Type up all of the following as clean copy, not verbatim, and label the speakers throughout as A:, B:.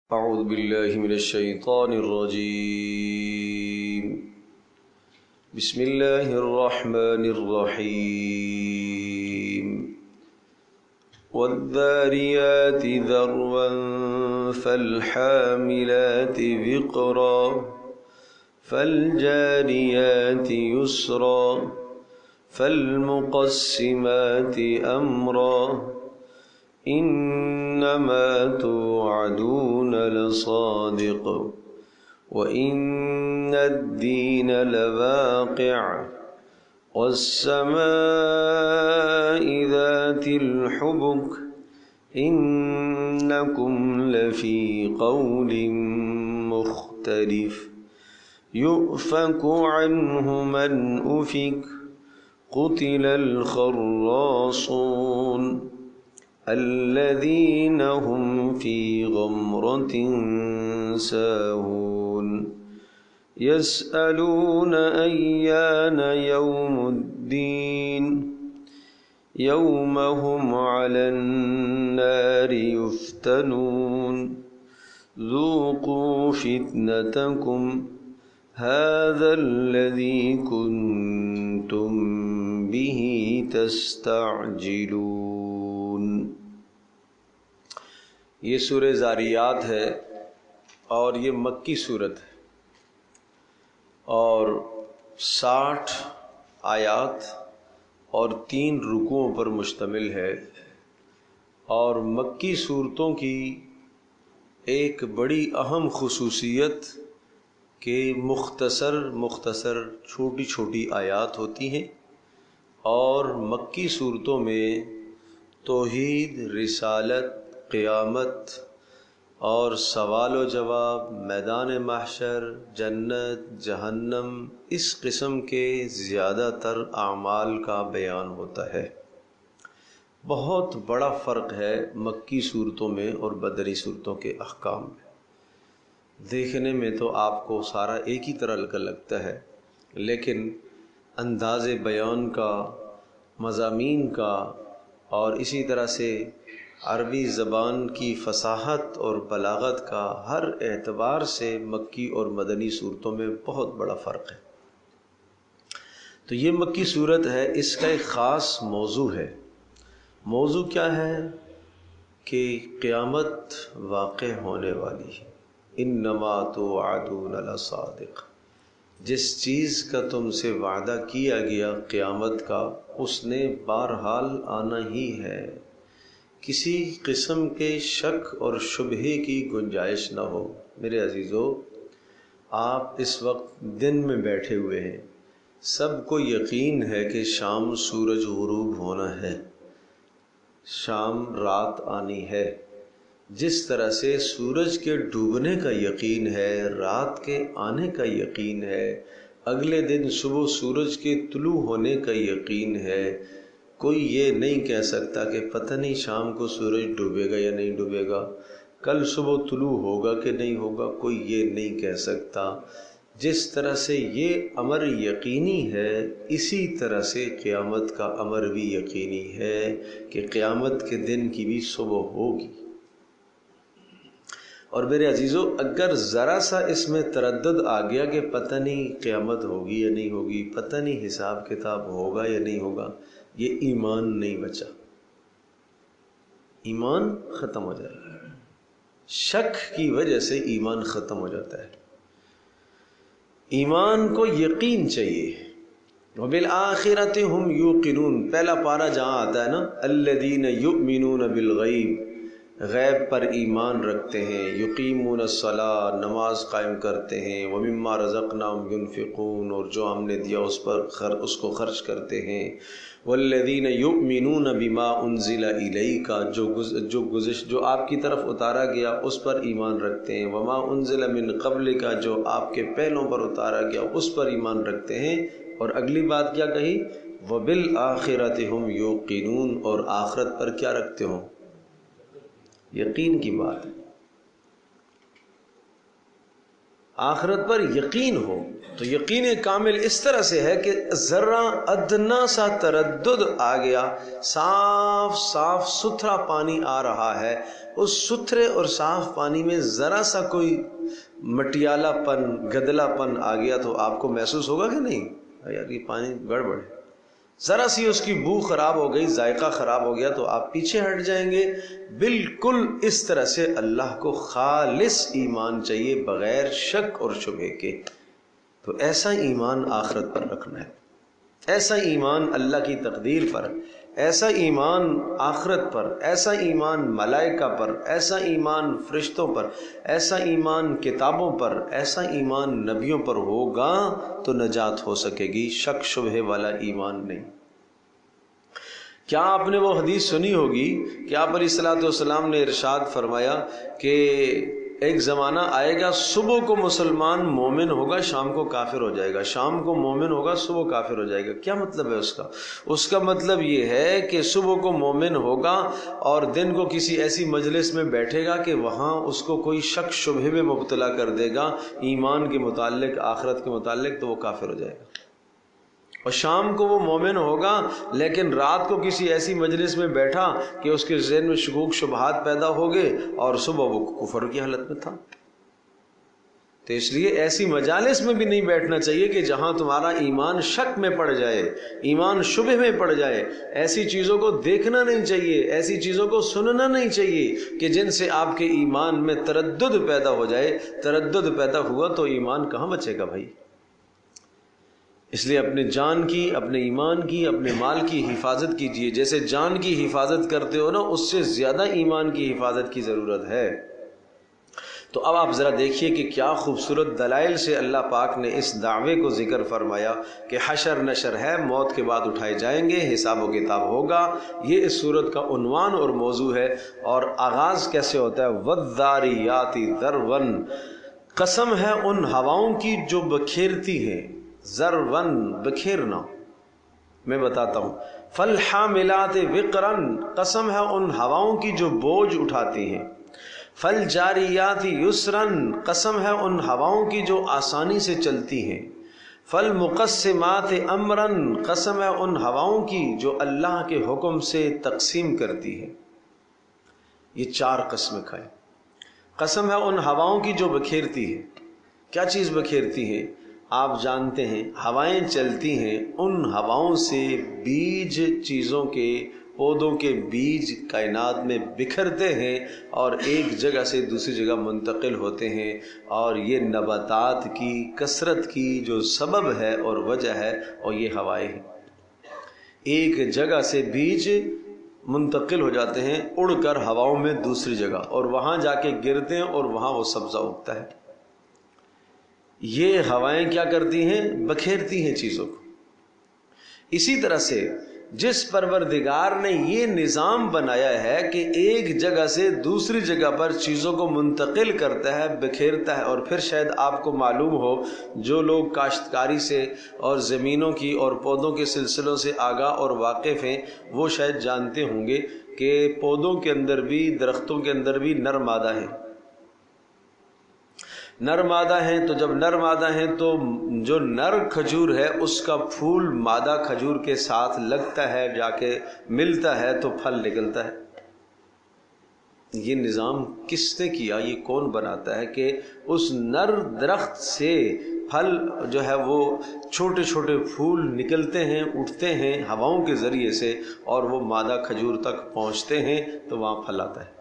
A: اعوذ باللہ من الشیطان الرجیم بسم اللہ الرحمن الرحیم والذاریات ذروا فالحاملات وقرا فالجاریات یسرا فالمقسمات امرا انما توعدون لصادق وان الدین لواقع والسماء ذات الحبك انکم لفی قول مختلف یؤفک عنہ من افک قتل الخراصون الذين هم في غمرة ساهون يسألون أيان يوم الدين يوم هم على النار يفتنون ذوقوا فتنتكم هذا الذي كنتم به تستعجلون۔ یہ سورہ ذاریات ہے اور یہ مکی صورت ہے اور 60 آیات اور 3 رکوعوں پر مشتمل ہے، اور مکی صورتوں کی ایک بڑی اہم خصوصیت کہ مختصر چھوٹی چھوٹی آیات ہوتی ہیں، اور مکی صورتوں میں توحید، رسالت، قیامت اور سوال و جواب، میدان محشر، جنت، جہنم، اس قسم کے زیادہ تر اعمال کا بیان ہوتا ہے۔ بہت بڑا فرق ہے مکی صورتوں میں اور بدری صورتوں کے احکام میں۔ دیکھنے میں تو آپ کو سارا ایک ہی طرح کا لگتا ہے، لیکن انداز بیان کا، مضامین کا اور اسی طرح سے عربی زبان کی فصاحت اور بلاغت کا ہر اعتبار سے مکی اور مدنی صورتوں میں بہت بڑا فرق ہے۔ تو یہ مکی صورت ہے، اس کا ایک خاص موضوع ہے۔ موضوع کیا ہے؟ کہ قیامت واقع ہونے والی ہے۔ انما توعدون لصادق، جس چیز کا تم سے وعدہ کیا گیا قیامت کا، اس نے بہرحال آنا ہی ہے، کسی قسم کے شک اور شبہے کی گنجائش نہ ہو۔ میرے عزیزو، آپ اس وقت دن میں بیٹھے ہوئے ہیں، سب کو یقین ہے کہ شام سورج غروب ہونا ہے، شام رات آنی ہے۔ جس طرح سے سورج کے ڈوبنے کا یقین ہے، رات کے آنے کا یقین ہے، اگلے دن صبح سورج کے طلوع ہونے کا یقین ہے، کوئی یہ نہیں کہہ سکتا کہ پتہ نہیں شام کو سورج ڈوبے گا یا نہیں ڈوبے گا، کل صبح طلوع ہوگا کہ نہیں ہوگا، کوئی یہ نہیں کہہ سکتا۔ جس طرح سے یہ امر یقینی ہے، اسی طرح سے قیامت کا امر بھی یقینی ہے کہ قیامت کے دن کی بھی صبح ہوگی۔ اور میرے عزیزو، اگر ذرا سا اس میں تردد آ گیا کہ پتہ نہیں قیامت ہوگی یا نہیں ہوگی، پتہ نہیں حساب کتاب ہوگا یا نہیں ہوگا، یہ ایمان نہیں بچا، ایمان ختم ہو جائے گا۔ شک کی وجہ سے ایمان ختم ہو جاتا ہے۔ ایمان کو یقین چاہیے۔ وبالآخرۃ ہم یوقنون، پہلا پارہ جہاں آتا ہے نا، الذین یؤمنون بالغیب، غیب پر ایمان رکھتے ہیں، یقیمون الصلاۃ، نماز قائم کرتے ہیں، ومما رزقناہم ینفقون، اور جو ہم نے دیا اس کو خرچ کرتے ہیں، والذین یؤمنون بما انزل الیک، جو آپ کی طرف اتارا گیا اس پر ایمان رکھتے ہیں، وما انزل من قبلک، جو آپ کے پہلوں پر اتارا گیا اس پر ایمان رکھتے ہیں۔ اور اگلی بات کیا کہی؟ وبالآخرۃ ہم یوقنون، اور آخرت پر کیا رکھتے ہوں؟ یقین کی بات ہے۔ آخرت پر یقین ہو تو یقین کامل اس طرح سے ہے کہ ذرا ادنا سا تردد آ گیا، صاف صاف ستھرا پانی آ رہا ہے، اس ستھرے اور صاف پانی میں ذرا سا کوئی مٹیالہ پن، گدلا پن آ گیا تو آپ کو محسوس ہوگا کہ نہیں یار یہ پانی گڑبڑ ہے؟ ذرا سی اس کی بو خراب ہو گئی، ذائقہ خراب ہو گیا تو آپ پیچھے ہٹ جائیں گے۔ بالکل اس طرح سے اللہ کو خالص ایمان چاہیے بغیر شک اور شبہے کے۔ تو ایسا ایمان آخرت پر رکھنا ہے، ایسا ایمان اللہ کی تقدیر پر، ایسا ایمان آخرت پر، ایسا ایمان ملائکہ پر، ایسا ایمان فرشتوں پر، ایسا ایمان کتابوں پر، ایسا ایمان نبیوں پر ہوگا تو نجات ہو سکے گی، شک شبہے والا ایمان نہیں۔ کیا آپ نے وہ حدیث سنی ہوگی کہ آپ علیہ الصلوۃ والسلام نے ارشاد فرمایا کہ ایک زمانہ آئے گا صبح کو مسلمان مومن ہوگا، شام کو کافر ہو جائے گا، شام کو مومن ہوگا، صبح کافر ہو جائے گا۔ کیا مطلب ہے اس کا؟ اس کا مطلب یہ ہے کہ صبح کو مومن ہوگا اور دن کو کسی ایسی مجلس میں بیٹھے گا کہ وہاں اس کو کوئی شک شبہے میں مبتلا کر دے گا ایمان کے متعلق، آخرت کے متعلق، تو وہ کافر ہو جائے گا۔ اور شام کو وہ مومن ہوگا لیکن رات کو کسی ایسی مجلس میں بیٹھا کہ اس کے ذہن میں شکوک شبہات پیدا ہو گئے اور صبح وہ کفر کی حالت میں تھا۔ تو اس لیے ایسی مجالس میں بھی نہیں بیٹھنا چاہیے کہ جہاں تمہارا ایمان شک میں پڑ جائے، ایمان شبہ میں پڑ جائے۔ ایسی چیزوں کو دیکھنا نہیں چاہیے، ایسی چیزوں کو سننا نہیں چاہیے کہ جن سے آپ کے ایمان میں تردد پیدا ہو جائے۔ تردد پیدا ہوا تو ایمان کہاں بچے گا بھائی؟ اس لیے اپنے جان کی، اپنے ایمان کی، اپنے مال کی حفاظت کیجیے۔ جیسے جان کی حفاظت کرتے ہو نا، اس سے زیادہ ایمان کی حفاظت کی ضرورت ہے۔ تو اب آپ ذرا دیکھیے کہ کیا خوبصورت دلائل سے اللہ پاک نے اس دعوے کو ذکر فرمایا کہ حشر نشر ہے، موت کے بعد اٹھائے جائیں گے، حساب و کتاب ہوگا۔ یہ اس صورت کا عنوان اور موضوع ہے۔ اور آغاز کیسے ہوتا ہے؟ وَالذَّارِيَاتِ ذَرْوًا، قسم ہے ان ہواؤں کی جو بکھیرتی ہیں۔ ذرون بکھیرنا، میں بتاتا ہوں۔ فالحاملات وقرن، قسم ہے ان ہواؤں کی جو بوجھ اٹھاتی ہیں۔ فالجاریات یسرن، قسم ہے ان ہواؤں کی جو آسانی سے چلتی ہیں۔ فالمقسمات امرن، قسم ہے ان ہواؤں کی جو اللہ کے حکم سے تقسیم کرتی ہیں۔ یہ چار قسمیں کھائیں۔ قسم ہے ان ہواؤں کی جو بکھیرتی ہے۔ کیا چیز بکھیرتی ہے؟ آپ جانتے ہیں ہوائیں چلتی ہیں، ان ہواؤں سے بیج چیزوں کے، پودوں کے بیج کائنات میں بکھرتے ہیں اور ایک جگہ سے دوسری جگہ منتقل ہوتے ہیں۔ اور یہ نباتات کی کثرت کی جو سبب ہے اور وجہ ہے اور یہ ہوائیں ہیں۔ ایک جگہ سے بیج منتقل ہو جاتے ہیں اڑ کر ہواؤں میں دوسری جگہ، اور وہاں جا کے گرتے ہیں اور وہاں وہ سبزہ اگتا ہے۔ یہ ہوائیں کیا کرتی ہیں؟ بکھیرتی ہیں چیزوں کو۔ اسی طرح سے جس پروردگار نے یہ نظام بنایا ہے کہ ایک جگہ سے دوسری جگہ پر چیزوں کو منتقل کرتا ہے، بکھیرتا ہے، اور پھر شاید آپ کو معلوم ہو، جو لوگ کاشتکاری سے اور زمینوں کی اور پودوں کے سلسلوں سے آگاہ اور واقف ہیں، وہ شاید جانتے ہوں گے کہ پودوں کے اندر بھی، درختوں کے اندر بھی نر مادہ ہیں۔ نر مادہ ہیں، تو جب نر مادہ ہیں تو جو نر کھجور ہے اس کا پھول مادہ کھجور کے ساتھ لگتا ہے، جا کے ملتا ہے تو پھل نکلتا ہے۔ یہ نظام کس نے کیا؟ یہ کون بناتا ہے کہ اس نر درخت سے پھل جو ہے وہ چھوٹے چھوٹے پھول نکلتے ہیں، اٹھتے ہیں ہواؤں کے ذریعے سے، اور وہ مادہ کھجور تک پہنچتے ہیں تو وہاں پھل آتا ہے۔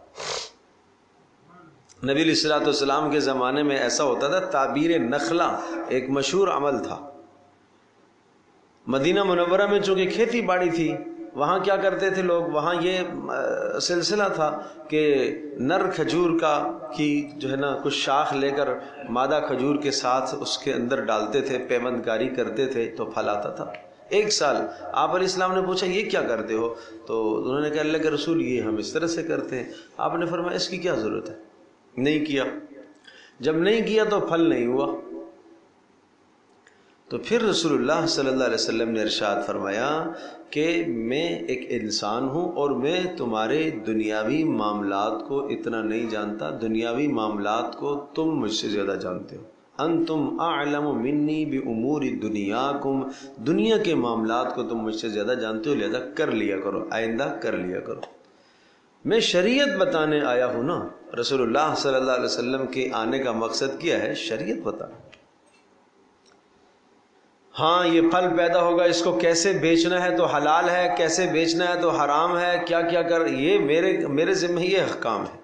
A: نبی علیہ الصلوۃ والسلام کے زمانے میں ایسا ہوتا تھا، تعبیر نخلہ ایک مشہور عمل تھا۔ مدینہ منورہ میں چونکہ کھیتی باڑی تھی، وہاں کیا کرتے تھے لوگ؟ وہاں یہ سلسلہ تھا کہ نر کھجور کی جو ہے نا کچھ شاخ لے کر مادہ کھجور کے ساتھ اس کے اندر ڈالتے تھے، پیوند کاری کرتے تھے تو پھل آتا تھا۔ ایک سال آپ علیہ السلام نے پوچھا یہ کیا کرتے ہو؟ تو انہوں نے کہا اللہ کے رسول یہ ہم اس طرح سے کرتے ہیں۔ آپ نے فرمایا اس کی کیا ضرورت ہے؟ نہیں کیا۔ جب نہیں کیا تو پھل نہیں ہوا۔ تو پھر رسول اللہ صلی اللہ علیہ وسلم نے ارشاد فرمایا کہ میں ایک انسان ہوں اور میں تمہارے دنیاوی معاملات کو اتنا نہیں جانتا، دنیاوی معاملات کو تم مجھ سے زیادہ جانتے ہو۔ انتم اعلم منی بامور دنیاکم، دنیا کے معاملات کو تم مجھ سے زیادہ جانتے ہو، لہذا کر لیا کرو، آئندہ کر لیا کرو۔ میں شریعت بتانے آیا ہوں نا، رسول اللہ صلی اللہ علیہ وسلم کے آنے کا مقصد کیا ہے؟ شریعت بتانا۔ ہاں یہ پھل پیدا ہوگا، اس کو کیسے بیچنا ہے تو حلال ہے، کیسے بیچنا ہے تو حرام ہے، کیا کیا کر، یہ میرے ذمہ یہ احکام ہے،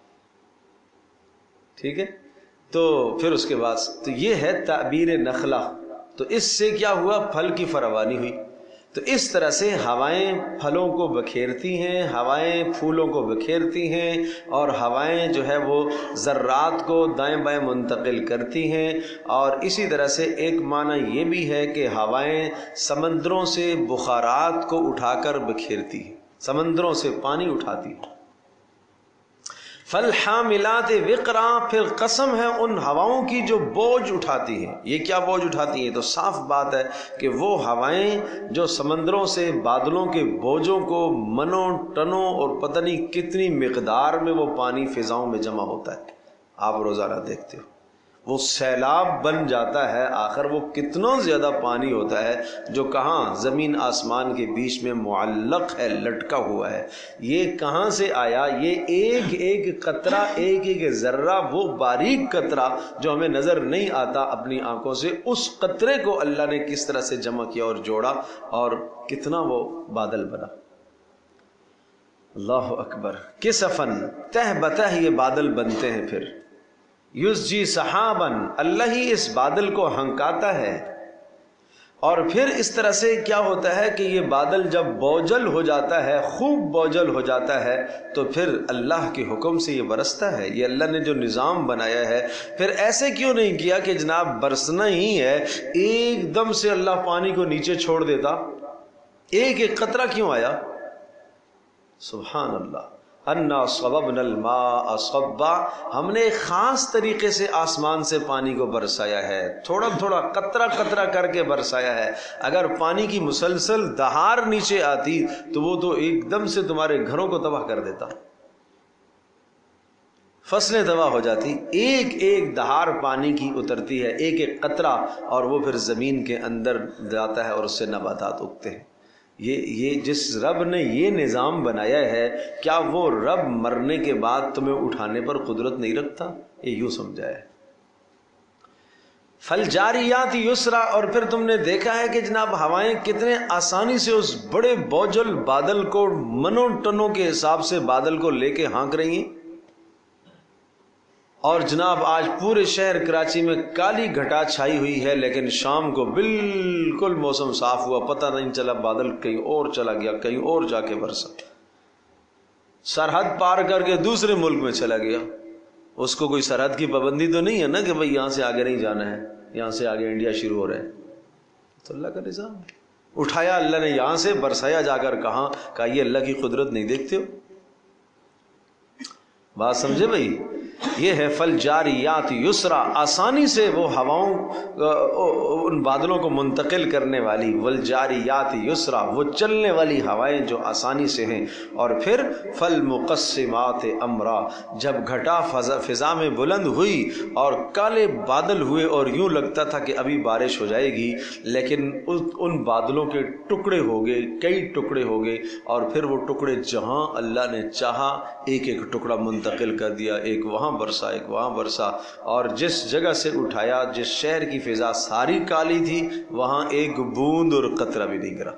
A: ٹھیک ہے۔ تو پھر اس کے بعد تو یہ ہے تعبیر نخلا، تو اس سے کیا ہوا؟ پھل کی فراوانی ہوئی۔ تو اس طرح سے ہوائیں پھلوں کو بکھیرتی ہیں، ہوائیں پھولوں کو بکھیرتی ہیں، اور ہوائیں جو ہے وہ ذرات کو دائیں بائیں منتقل کرتی ہیں۔ اور اسی طرح سے ایک معنی یہ بھی ہے کہ ہوائیں سمندروں سے بخارات کو اٹھا کر بکھیرتی ہیں، سمندروں سے پانی اٹھاتی ہیں۔ فالحاملات وقرا، پھر قسم ہے ان ہواؤں کی جو بوجھ اٹھاتی ہیں۔ یہ کیا بوجھ اٹھاتی ہیں؟ تو صاف بات ہے کہ وہ ہوائیں جو سمندروں سے بادلوں کے بوجھوں کو منوں ٹنوں اور پتہ نہیں کتنی مقدار میں وہ پانی فضاؤں میں جمع ہوتا ہے، آپ روزانہ دیکھتے ہو وہ سیلاب بن جاتا ہے، آخر وہ کتنا زیادہ پانی ہوتا ہے جو کہاں زمین آسمان کے بیچ میں معلق ہے، لٹکا ہوا ہے۔ یہ کہاں سے آیا؟ یہ ایک ایک قطرہ، ایک ایک ذرہ، وہ باریک قطرہ جو ہمیں نظر نہیں آتا اپنی آنکھوں سے، اس قطرے کو اللہ نے کس طرح سے جمع کیا اور جوڑا، اور کتنا وہ بادل بنا۔ اللہ اکبر۔ کسفن، تہ بتہ یہ بادل بنتے ہیں۔ پھر یسجی سحابن، اللہ ہی اس بادل کو ہنکاتا ہے، اور پھر اس طرح سے کیا ہوتا ہے کہ یہ بادل جب بوجھل ہو جاتا ہے، خوب بوجھل ہو جاتا ہے، تو پھر اللہ کے حکم سے یہ برستا ہے۔ یہ اللہ نے جو نظام بنایا ہے۔ پھر ایسے کیوں نہیں کیا کہ جناب برسنا ہی ہے، ایک دم سے اللہ پانی کو نیچے چھوڑ دیتا؟ ایک ایک قطرہ کیوں آیا؟ سبحان اللہ۔ انا صببنا الماء صبا، ہم نے ایک خاص طریقے سے آسمان سے پانی کو برسایا ہے، تھوڑا تھوڑا قطرہ قطرہ کر کے برسایا ہے۔ اگر پانی کی مسلسل دہار نیچے آتی تو وہ تو ایک دم سے تمہارے گھروں کو تباہ کر دیتا، فصلیں تباہ ہو جاتی۔ ایک ایک دہار پانی کی اترتی ہے، ایک ایک قطرہ، اور وہ پھر زمین کے اندر جاتا ہے اور اس سے نباتات اگتے ہیں۔ یہ جس رب نے یہ نظام بنایا ہے، کیا وہ رب مرنے کے بعد تمہیں اٹھانے پر قدرت نہیں رکھتا؟ یہ یوں سمجھا ہے۔ فالجاریات یسرا، اور پھر تم نے دیکھا ہے کہ جناب ہوائیں کتنے آسانی سے اس بڑے بوجھل بادل کو، منوں ٹنوں کے حساب سے بادل کو لے کے ہانک رہی ہیں۔ اور جناب آج پورے شہر کراچی میں کالی گھٹا چھائی ہوئی ہے، لیکن شام کو بالکل موسم صاف ہوا، پتہ نہیں چلا بادل کہیں اور چلا گیا، کہیں اور جا کے برسا، سرحد پار کر کے دوسرے ملک میں چلا گیا۔ اس کو کوئی سرحد کی پابندی تو نہیں ہے نا کہ بھئی یہاں سے آگے نہیں جانا ہے، یہاں سے آگے انڈیا شروع ہو رہا ہے، تو اللہ کا نظام ہے۔ اٹھایا اللہ نے یہاں سے، برسایا جا کر کہاں؟ کہا یہ اللہ کی قدرت نہیں دیکھتے ہو؟ بات سمجھے بھائی؟ یہ ہے فالجاریات یسرا، آسانی سے وہ ہواؤں ان بادلوں کو منتقل کرنے والی، والجاریات یسرا، وہ چلنے والی ہوائیں جو آسانی سے ہیں۔ اور پھر فالمقسمات امرا، جب گھٹا فضا میں بلند ہوئی اور کالے بادل ہوئے اور یوں لگتا تھا کہ ابھی بارش ہو جائے گی، لیکن ان بادلوں کے ٹکڑے ہو گئے، کئی ٹکڑے ہو گئے، اور پھر وہ ٹکڑے جہاں اللہ نے چاہا ایک ایک ٹکڑا منتقل کر دیا، ایک وہاں برسا، ایک وہاں برسا، اور جس جگہ سے اٹھایا، جس شہر کی فضا ساری کالی تھی، وہاں ایک بوند اور قطرہ بھی نہیں گرا۔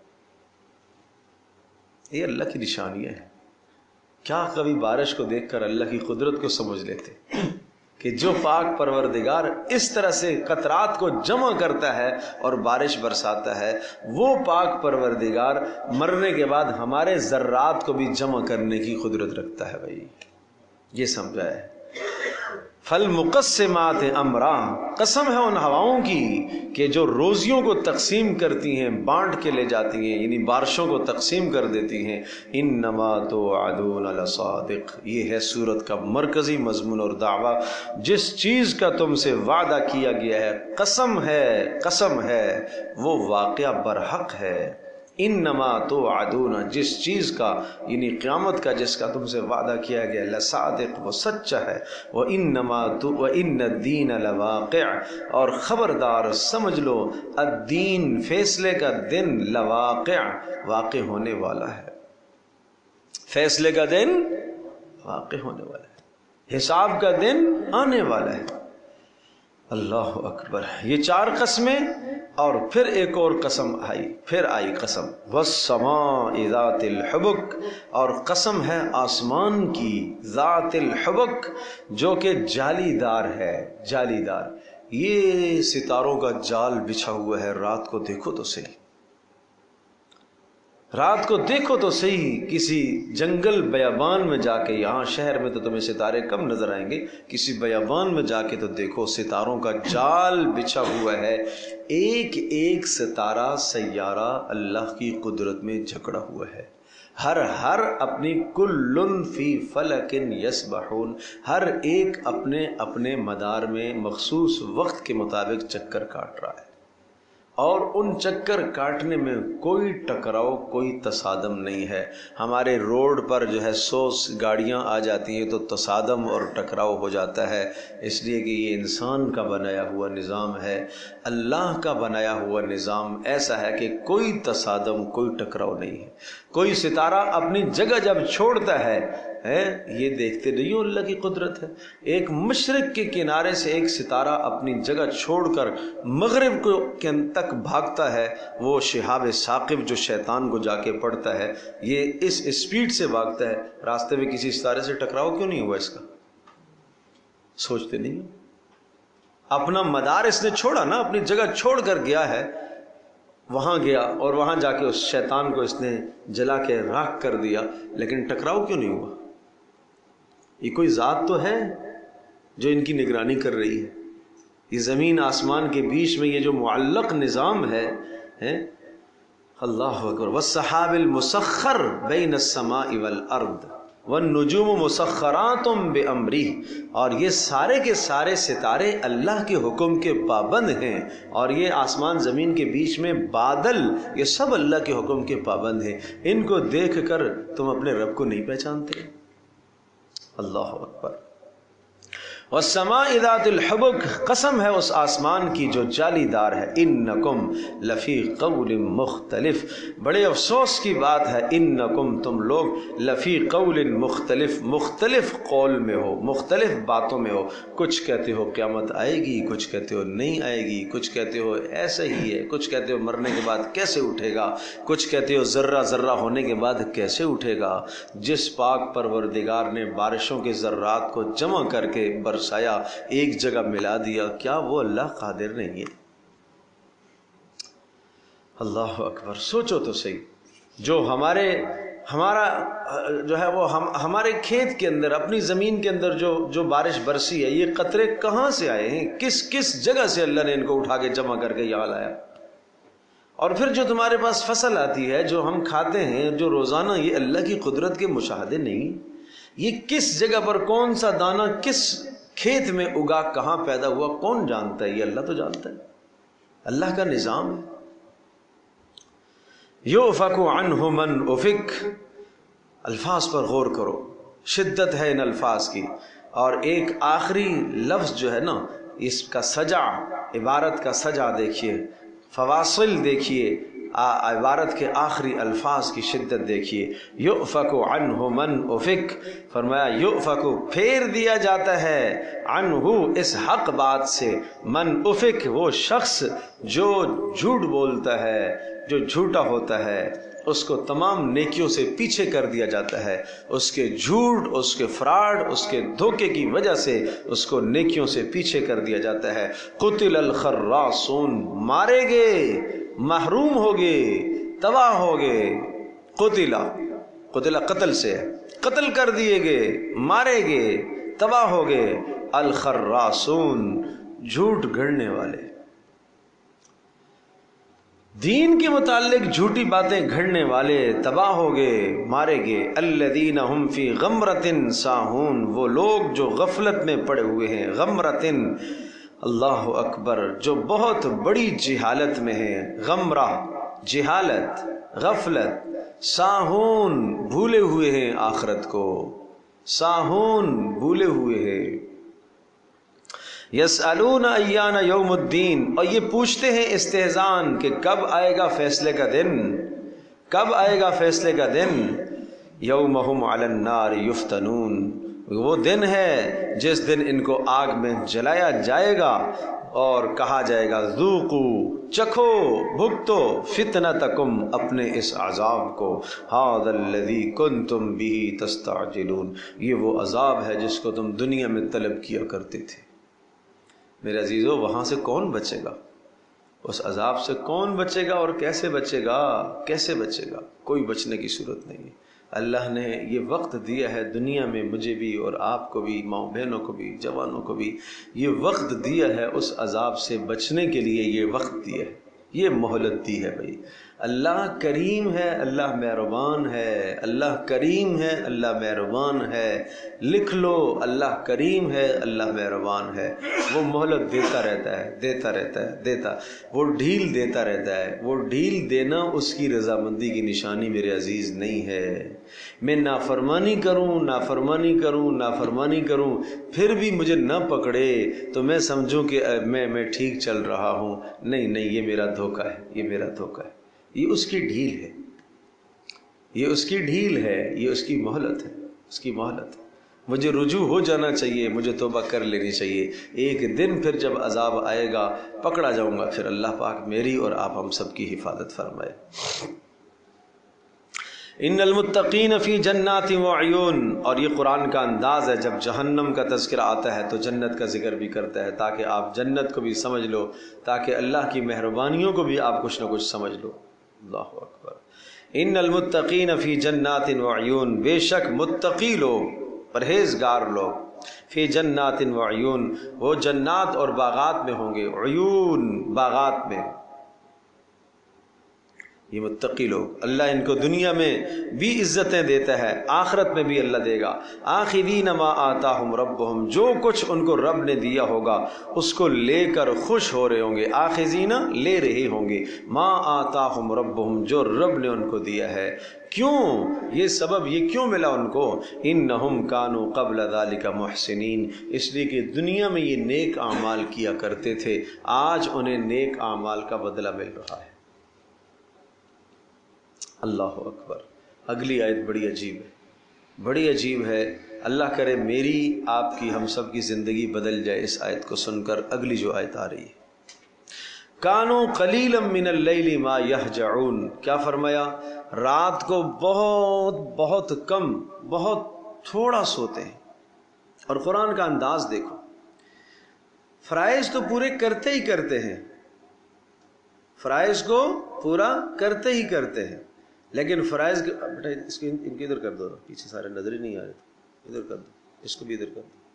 A: یہ اللہ کی نشانیاں ہیں۔ کیا کبھی بارش کو دیکھ کر اللہ کی قدرت کو سمجھ لیتے کہ جو پاک پروردگار اس طرح سے قطرات کو جمع کرتا ہے اور بارش برساتا ہے، وہ پاک پروردگار مرنے کے بعد ہمارے ذرات کو بھی جمع کرنے کی قدرت رکھتا ہے۔ بھائی یہ سمجھا ہے۔ فالمقسمات امرا، قسم ہے ان ہواؤں کی کہ جو روزیوں کو تقسیم کرتی ہیں، بانٹ کے لے جاتی ہیں، یعنی بارشوں کو تقسیم کر دیتی ہیں۔ انما توعدون لصادق، یہ ہے سورت کا مرکزی مضمون اور دعویٰ۔ جس چیز کا تم سے وعدہ کیا گیا ہے، قسم ہے وہ واقعہ برحق ہے۔ انما توعدون، جس چیز کا یعنی قیامت کا جس کا تم سے وعدہ کیا گیا، لصادق، وہ سچا ہے، وَإِنَّ الدِّينَ لَوَاقِعٌ، اور خبردار سمجھ لو الدین، فیصلے کا دن، لواقع، واقع ہونے والا ہے، فیصلے کا دن واقع ہونے والا ہے، حساب کا دن آنے والا ہے۔ اللہ اکبر۔ یہ 4 قسمیں، اور پھر ایک اور قسم آئی، پھر آئی قسم، وَالسَّمَاءِ ذَاتِ الْحُبُكِ، اور قسم ہے آسمان کی، ذات الحبک، جو کہ جالی دار ہے، جالی دار۔ یہ ستاروں کا جال بچھا ہوا ہے، رات کو دیکھو تو صحیح، رات کو دیکھو تو صحیح، کسی جنگل بیابان میں جا کے، یہاں شہر میں تو تمہیں ستارے کم نظر آئیں گے، کسی بیابان میں جا کے تو دیکھو ستاروں کا جال بچھا ہوا ہے، ایک ایک ستارہ سیارہ اللہ کی قدرت میں جھکڑا ہوا ہے، ہر اپنی کل فی فلک یسبحون، ہر ایک اپنے اپنے مدار میں مخصوص وقت کے مطابق چکر کاٹ رہا ہے، اور ان چکر کاٹنے میں کوئی ٹکراؤ، کوئی تصادم نہیں ہے۔ ہمارے روڈ پر جو ہے 100 گاڑیاں آ جاتی ہیں تو تصادم اور ٹکراؤ ہو جاتا ہے، اس لیے کہ یہ انسان کا بنایا ہوا نظام ہے۔ اللہ کا بنایا ہوا نظام ایسا ہے کہ کوئی تصادم، کوئی ٹکراؤ نہیں ہے۔ کوئی ستارہ اپنی جگہ جب چھوڑتا ہے، یہ دیکھتے نہیں ہو اللہ کی قدرت ہے۔ ایک مشرق کے کنارے سے ایک ستارہ اپنی جگہ چھوڑ کر مغرب کو تک بھاگتا ہے، وہ شہاب ثاقب جو شیطان کو جا کے پڑتا ہے، یہ اس اسپیڈ سے بھاگتا ہے، راستے میں کسی ستارے سے ٹکراؤ کیوں نہیں ہوا اس کا؟ سوچتے نہیں، اپنا مدار اس نے چھوڑا نا، اپنی جگہ چھوڑ کر گیا ہے، وہاں گیا اور وہاں جا کے اس شیطان کو اس نے جلا کے راکھ کر دیا، لیکن ٹکراؤ کیوں نہیں ہوا؟ یہ کوئی ذات تو ہے جو ان کی نگرانی کر رہی ہے۔ یہ زمین آسمان کے بیچ میں یہ جو معلق نظام ہے، اللہ اکبر، والسحاب المسخر بین السماء والارض والنجوم مسخرات بامرہ، اور یہ سارے کے سارے ستارے اللہ کے حکم کے پابند ہیں، اور یہ آسمان زمین کے بیچ میں بادل، یہ سب اللہ کے حکم کے پابند ہیں۔ ان کو دیکھ کر تم اپنے رب کو نہیں پہچانتے؟ اللہ اکبر۔ والسماء ذات الحبک، قسم ہے اس آسمان کی جو جالی دار ہے، انکم لفی قول مختلف، بڑے افسوس کی بات ہے، انکم تم لوگ لفی قول مختلف، مختلف قول میں ہو، مختلف باتوں میں ہو، کچھ کہتے ہو قیامت آئے گی، کچھ کہتے ہو نہیں آئے گی، کچھ کہتے ہو ایسا ہی ہے، کچھ کہتے ہو مرنے کے بعد کیسے اٹھے گا، کچھ کہتے ہو ذرہ ذرہ ہونے کے بعد کیسے اٹھے گا۔ جس پاک پروردگار نے بارشوں کے ذرات کو جمع کر کے برسایا، ایک جگہ ملا دیا، کیا وہ اللہ قادر نہیں ہے؟ اللہ اکبر۔ سوچو تو صحیح، جو ہمارا جو ہے وہ ہمارے کھیت کے اندر، اپنی زمین کے اندر جو بارش برسی ہے، یہ قطرے کہاں سے آئے ہیں؟ کس جگہ سے اللہ نے ان کو اٹھا کے جمع کر کے یہاں لایا؟ اور پھر جو تمہارے پاس فصل آتی ہے، جو ہم کھاتے ہیں، جو روزانہ، یہ اللہ کی قدرت کے مشاہدے نہیں؟ یہ کس جگہ پر کون سا دانہ کس کھیت میں اگا، کہاں پیدا ہوا، کون جانتا ہے؟ یہ اللہ تو جانتا ہے، اللہ کا نظام ہے۔ یؤفک عنہ من افک، الفاظ پر غور کرو، شدت ہے ان الفاظ کی۔ اور ایک آخری لفظ جو ہے نا، اس کا سجع، عبارت کا سجع دیکھیے، فواصل دیکھیے، عبارت کے آخری الفاظ کی شدت دیکھیے۔ یؤفک عنہ من افک، فرمایا یؤفک، پھیر دیا جاتا ہے، عنہ، اس حق بات سے، من افک، وہ شخص جو جھوٹ بولتا ہے، جو جھوٹا ہوتا ہے، اس کو تمام نیکیوں سے پیچھے کر دیا جاتا ہے۔ اس کے جھوٹ، اس کے فراڈ، اس کے دھوکے کی وجہ سے اس کو نیکیوں سے پیچھے کر دیا جاتا ہے۔ قتل الخراصون، مارے گئے، محروم ہوگے، تباہ ہوگے۔ قتل قتل سے، قتل کر دیے گئے، مارے گئے، تباہ ہوگے۔ الخراصون، جھوٹ گھڑنے والے، دین کے متعلق جھوٹی باتیں گھڑنے والے تباہ ہو گئے، مارے گئے۔ الذین ہم فی غمرۃ ساہون، وہ لوگ جو غفلت میں پڑے ہوئے ہیں، غمرۃ، اللہ اکبر، جو بہت بڑی جہالت میں ہیں۔ غمرہ جہالت، غفلت، ساہون بھولے ہوئے ہیں آخرت کو، ساہون بھولے ہوئے ہیں۔ یسألون ایان یوم الدین، اور یہ پوچھتے ہیں استہزان کہ کب آئے گا فیصلے کا دن، کب آئے گا فیصلے کا دن۔ یوم ہم علی النار یفتنون، وہ دن ہے جس دن ان کو آگ میں جلایا جائے گا اور کہا جائے گا ذوقوا، چکھو، بھگتو فتنتکم، اپنے اس عذاب کو، ھذا الذی کنتم بہ تستعجلون، یہ وہ عذاب ہے جس کو تم دنیا میں طلب کیا کرتے تھے۔ میرے عزیزو، وہاں سے کون بچے گا؟ اس عذاب سے کون بچے گا اور کیسے بچے گا؟ کیسے بچے گا؟ کوئی بچنے کی صورت نہیں ہے۔ اللہ نے یہ وقت دیا ہے دنیا میں، مجھے بھی اور آپ کو بھی، ماں بہنوں کو بھی، جوانوں کو بھی، یہ وقت دیا ہے اس عذاب سے بچنے کے لیے، یہ وقت دیا ہے، یہ مہلت دی ہے بھائی۔ اللہ کریم ہے، اللہ مہربان ہے، اللہ کریم ہے، اللہ مہربان ہے، لکھ لو، اللہ کریم ہے، اللہ مہربان ہے۔ وہ مہلت دیتا رہتا ہے، دیتا رہتا ہے، دیتا، وہ ڈھیل دیتا رہتا ہے۔ وہ ڈھیل دینا اس کی رضامندی کی نشانی میرے عزیز نہیں ہے۔ میں نافرمانی کروں، نافرمانی کروں، نافرمانی کروں، پھر بھی مجھے نہ پکڑے تو میں سمجھوں کہ میں ٹھیک چل رہا ہوں۔ نہیں نہیں، یہ میرا دھوکہ ہے، یہ میرا دھوکہ ہے، یہ اس کی ڈھیل ہے، یہ اس کی ڈھیل ہے، یہ اس کی مہلت ہے، اس کی مہلت ہے۔ مجھے رجوع ہو جانا چاہیے، مجھے توبہ کر لینی چاہیے۔ ایک دن پھر جب عذاب آئے گا پکڑا جاؤں گا، پھر اللہ پاک میری اور آپ ہم سب کی حفاظت فرمائے۔ ان المتقین فی جنات وعیون، اور یہ قرآن کا انداز ہے، جب جہنم کا تذکرہ آتا ہے تو جنت کا ذکر بھی کرتا ہے، تاکہ آپ جنت کو بھی سمجھ لو، تاکہ اللہ کی مہربانیوں کو بھی آپ کچھ نہ کچھ سمجھ لو۔ اللہ اکبر۔ ان المتقین فی جنات وعیون، بے شک متقی لوگ، پرہیزگار لوگ، فی جنات وعیون، وہ جنات اور باغات میں ہوں گے، عیون، باغات میں۔ یہ متقی لوگ، اللہ ان کو دنیا میں بھی عزتیں دیتا ہے، آخرت میں بھی اللہ دے گا۔ آخذین ما آتاہم ربہم، جو کچھ ان کو رب نے دیا ہوگا اس کو لے کر خوش ہو رہے ہوں گے، آخذین لے رہے ہوں گے، ما آتاہم ربہم، جو رب نے ان کو دیا ہے۔ کیوں؟ یہ سبب یہ کیوں ملا ان کو؟ انہم کانوا قبل ذلک محسنین، اس لیے کہ دنیا میں یہ نیک اعمال کیا کرتے تھے، آج انہیں نیک اعمال کا بدلہ مل رہا ہے۔ اللہ اکبر۔ اگلی آیت بڑی عجیب ہے، بڑی عجیب ہے۔ اللہ کرے میری، آپ کی، ہم سب کی زندگی بدل جائے اس آیت کو سن کر۔ اگلی جو آیت آ رہی ہے، کانوا قلیلا من اللیل ما یہجعون، کیا فرمایا؟ رات کو بہت بہت کم، بہت تھوڑا سوتے ہیں۔ اور قرآن کا انداز دیکھو، فرائض تو پورے کرتے ہی کرتے ہیں، فرائض کو پورا کرتے ہی کرتے ہیں، لیکن فرائض کے بیٹا اس کو ان کے ادھر کر دو، پیچھے سارے نظر ہی نہیں آ رہے، ادھر کر دو، اس کو بھی ادھر کر دو،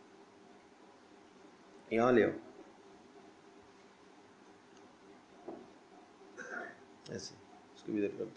A: یہاں لے آؤ، ایسے اس کو بھی ادھر کر دو۔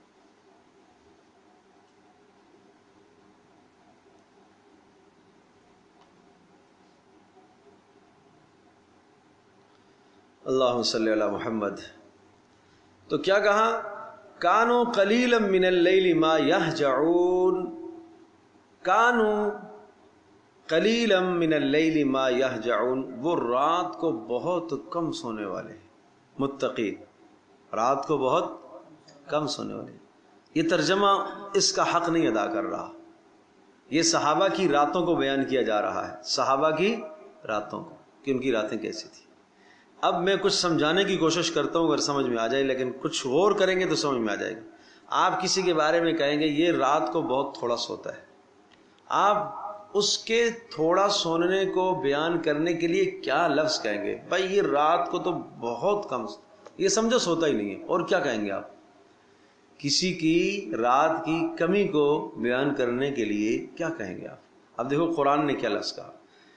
A: اللہم صلی علی محمد۔ تو کیا کہا؟ کانوا قلیلا من اللیل ما یہجعون، کانوا قلیلا من اللیل ما یہجعون، وہ رات کو بہت کم سونے والے ہیں، متقی، رات کو بہت کم سونے والے ہیں۔ یہ ترجمہ اس کا حق نہیں ادا کر رہا، یہ صحابہ کی راتوں کو بیان کیا جا رہا ہے، صحابہ کی راتوں کو، کہ ان کی راتیں کیسی تھی۔ اب میں کچھ سمجھانے کی کوشش کرتا ہوں، اگر سمجھ میں آ جائے، لیکن کچھ غور کریں گے تو سمجھ میں آ جائے گا۔ آپ کسی کے بارے میں کہیں گے یہ رات کو بہت تھوڑا سوتا ہے، آپ اس کے تھوڑا سونے کو بیان کرنے کے لیے کیا لفظ کہیں گے؟ بھائی یہ رات کو تو بہت کم، یہ سمجھو سوتا ہی نہیں ہے، اور کیا کہیں گے آپ؟ کسی کی رات کی کمی کو بیان کرنے کے لیے کیا کہیں گے آپ؟ اب دیکھو قرآن نے کیا لفظ کہا،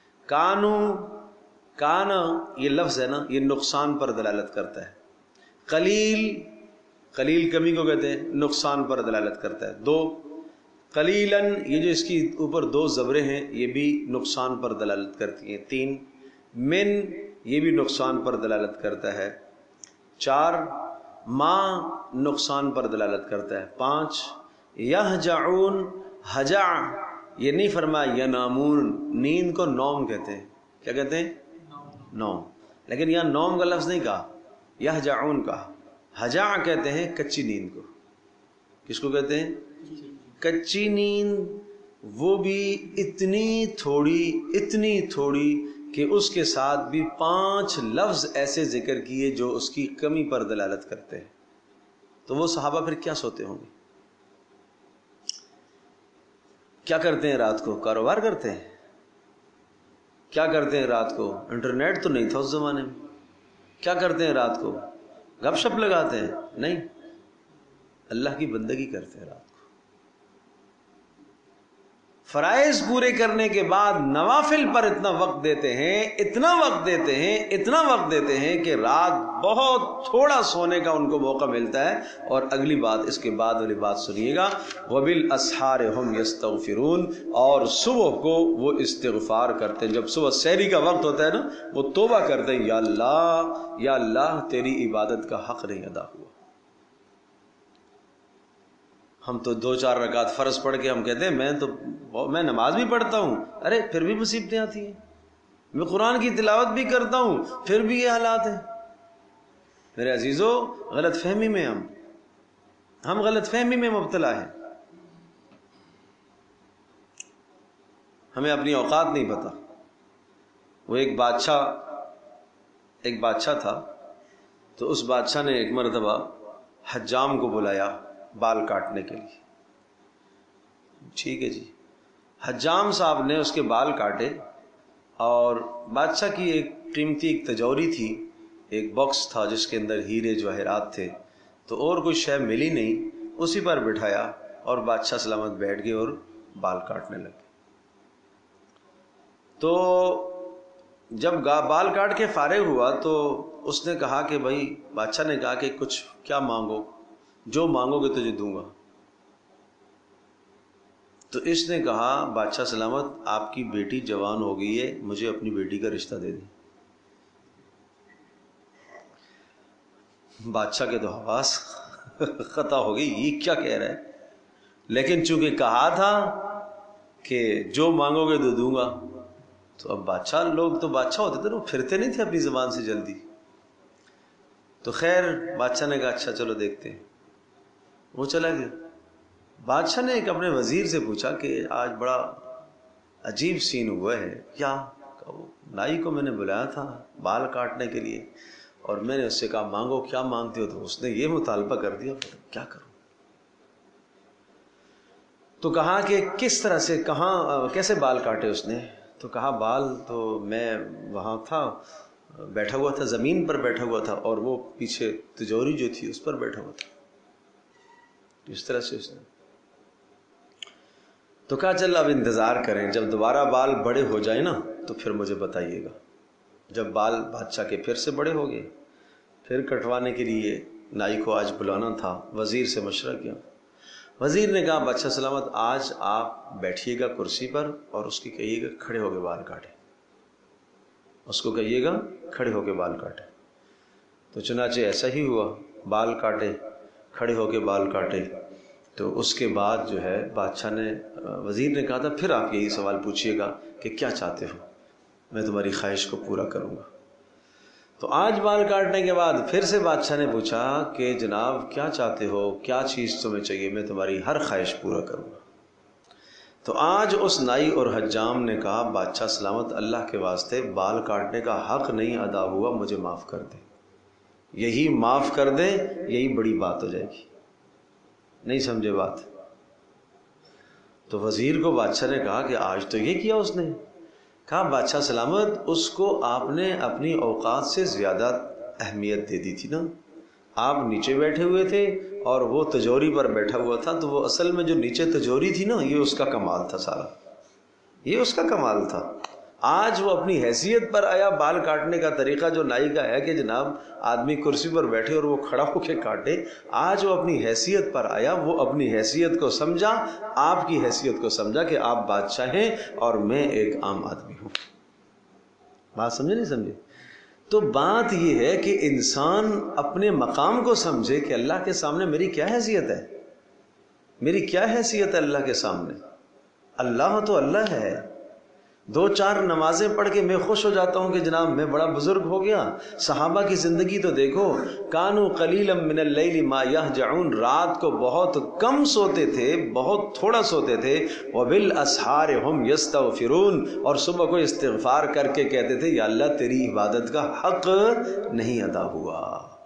A: کانا، یہ لفظ ہے نا، یہ نقصان پر دلالت کرتا ہے۔ قلیل، قلیل کمی کو کہتے ہیں، نقصان پر دلالت کرتا ہے۔ دو، قلیلاً، یہ جو اس کی اوپر دو زبریں ہیں یہ بھی نقصان پر دلالت کرتی ہیں۔ تین، من، یہ بھی نقصان پر دلالت کرتا ہے۔ چار، ماں نقصان پر دلالت کرتا ہے. 5 یہجعون، ہجع یہ نہیں فرمایا ینامون، نیند کو نوم کہتے ہیں. کیا کہتے ہیں؟ نوم. لیکن یہاں نوم کا لفظ نہیں کہا، یہجعون کہا. ہجع کہتے ہیں کچی نیند کو. کس کو کہتے ہیں؟ کچی نیند. وہ بھی اتنی تھوڑی کہ اس کے ساتھ بھی 5 لفظ ایسے ذکر کیے جو اس کی کمی پر دلالت کرتے ہیں. تو وہ صحابہ پھر کیا سوتے ہوں گے؟ کیا کرتے ہیں رات کو؟ کاروبار کرتے ہیں. کیا کرتے ہیں رات کو؟ انٹرنیٹ تو نہیں تھا اس زمانے میں. کیا کرتے ہیں رات کو؟ گپ شپ لگاتے ہیں؟ نہیں، اللہ کی بندگی کرتے ہیں رات کو. فرائض پورے کرنے کے بعد نوافل پر اتنا وقت دیتے ہیں کہ رات بہت تھوڑا سونے کا ان کو موقع ملتا ہے. اور اگلی بات، اس کے بعد والی بات سنیے گا، وَبِالْأَسْحَارِ هُمْ يَسْتَغْفِرُونَ، اور صبح کو وہ استغفار کرتے ہیں. جب صبح سحری کا وقت ہوتا ہے نا، وہ توبہ کرتے ہیں، یا اللہ تیری عبادت کا حق نہیں ادا ہوا. ہم تو 2-4 رکعت فرض پڑھ کے ہم کہتے ہیں میں نماز بھی پڑھتا ہوں، ارے پھر بھی مصیبتیں آتی ہیں. میں قرآن کی تلاوت بھی کرتا ہوں، پھر بھی یہ حالات ہیں. میرے عزیزو، غلط فہمی میں ہم غلط فہمی میں مبتلا ہیں. ہمیں اپنی اوقات نہیں پتہ. وہ ایک بادشاہ تھا، تو اس بادشاہ نے ایک مرتبہ حجام کو بلایا بال کاٹنے کے لیے. ٹھیک ہے جی، حجام صاحب نے اس کے بال کاٹے، اور بادشاہ کی ایک قیمتی ایک تجوری تھی، ایک باکس تھا جس کے اندر ہیرے جواہرات تھے، تو اور کوئی شے ملی نہیں، اسی پر بٹھایا اور بادشاہ سلامت بیٹھ گئے اور بال کاٹنے لگے. تو جب بال کاٹ کے فارغ ہوا تو اس نے کہا کہ بھائی، بادشاہ نے کہا کہ کچھ کیا مانگو، جو مانگو گے تجھے دوں گا. تو اس نے کہا، بادشاہ سلامت آپ کی بیٹی جوان ہو گئی ہے، مجھے اپنی بیٹی کا رشتہ دے دیں. بادشاہ کے تو حواس خطا ہو گئی، یہ کیا کہہ رہا ہے. لیکن چونکہ کہا تھا کہ جو مانگو گے تو دوں گا، تو اب لوگ تو بادشاہ ہوتے تھے، وہ پھرتے نہیں تھے اپنی زبان سے جلدی. تو خیر بادشاہ نے کہا اچھا چلو دیکھتے ہیں. وہ چلا گیا. بادشاہ نے ایک اپنے وزیر سے پوچھا کہ آج بڑا عجیب سین ہوا ہے. کیا؟ نائی کو میں نے بلایا تھا بال کاٹنے کے لیے، اور میں نے اس سے کہا مانگو، کیا مانگتے ہو؟ تو اس نے یہ مطالبہ کر دیا، کیا کروں. تو کہا کہ کس طرح سے، کیسے بال کاٹے اس نے؟ تو کہا بال تو میں وہاں تھا، بیٹھا ہوا تھا، زمین پر بیٹھا ہوا تھا، اور وہ پیچھے تجوری جو تھی اس پر بیٹھا ہوا تھا. اس طرح سے اس نے تو کہا چل اب انتظار کریں، جب دوبارہ بال بڑے ہو جائیں نا تو پھر مجھے بتائیے گا. جب بال بادشاہ کے پھر سے بڑے ہو گئے، پھر کٹوانے کے لیے نائی کو آج بلانا تھا. وزیر سے مشورہ کیا. وزیر نے کہا بادشاہ سلامت آج آپ بیٹھیے گا کرسی پر، اور اس کی کہیے گا کھڑے ہو کے بال کاٹے. اس کو کہیے گا کھڑے ہو کے بال کاٹے. تو چنانچہ ایسا ہی ہوا، بال کاٹے، کھڑے ہو کے بال کاٹے. تو اس کے بعد جو ہے بادشاہ نے، وزیر نے کہا تھا پھر آپ یہی سوال پوچھیے گا کہ کیا چاہتے ہو، میں تمہاری خواہش کو پورا کروں گا. تو آج بال کاٹنے کے بعد پھر سے بادشاہ نے پوچھا کہ جناب کیا چاہتے ہو، کیا چیز تمہیں چاہیے، میں تمہاری ہر خواہش پورا کروں گا. تو آج اس نائی اور حجام نے کہا بادشاہ سلامت اللہ کے واسطے بال کاٹنے کا حق نہیں ادا ہوا، مجھے معاف کر دیں. یہی معاف کر دیں، یہی بڑی بات ہو جائے گی. نہیں سمجھے بات؟ تو وزیر کو بادشاہ نے کہا کہ آج تو یہ کیا اس نے. کہا بادشاہ سلامت اس کو آپ نے اپنی اوقات سے زیادہ اہمیت دے دی تھی نا. آپ نیچے بیٹھے ہوئے تھے اور وہ تجوری پر بیٹھا ہوا تھا، تو وہ اصل میں جو نیچے تجوری تھی نا، یہ اس کا کمال تھا، سارا یہ اس کا کمال تھا. آج وہ اپنی حیثیت پر آیا. بال کاٹنے کا طریقہ جو نائی کا ہے کہ جناب آدمی کرسی پر بیٹھے اور وہ کھڑا ہو کے کاٹے، آج وہ اپنی حیثیت پر آیا. وہ اپنی حیثیت کو سمجھا، آپ کی حیثیت کو سمجھا کہ آپ بادشاہ ہیں اور میں ایک عام آدمی ہوں. بات سمجھے نہیں سمجھے؟ تو بات یہ ہے کہ انسان اپنے مقام کو سمجھے کہ اللہ کے سامنے میری کیا حیثیت ہے، میری کیا حیثیت ہے اللہ کے سامنے۔ اللہ تو اللہ ہے، 2-4 نمازیں پڑھ کے میں خوش ہو جاتا ہوں کہ جناب میں بڑا بزرگ ہو گیا۔ صحابہ کی زندگی تو دیکھو، کانوا قلیلا من اللیل ما یہجعون، رات کو بہت کم سوتے تھے، بہت تھوڑا سوتے تھے، وبالاسحار ہم یستغفرون، اور صبح کو استغفار کر کے کہتے تھے یا اللہ تیری عبادت کا حق نہیں ادا ہوا۔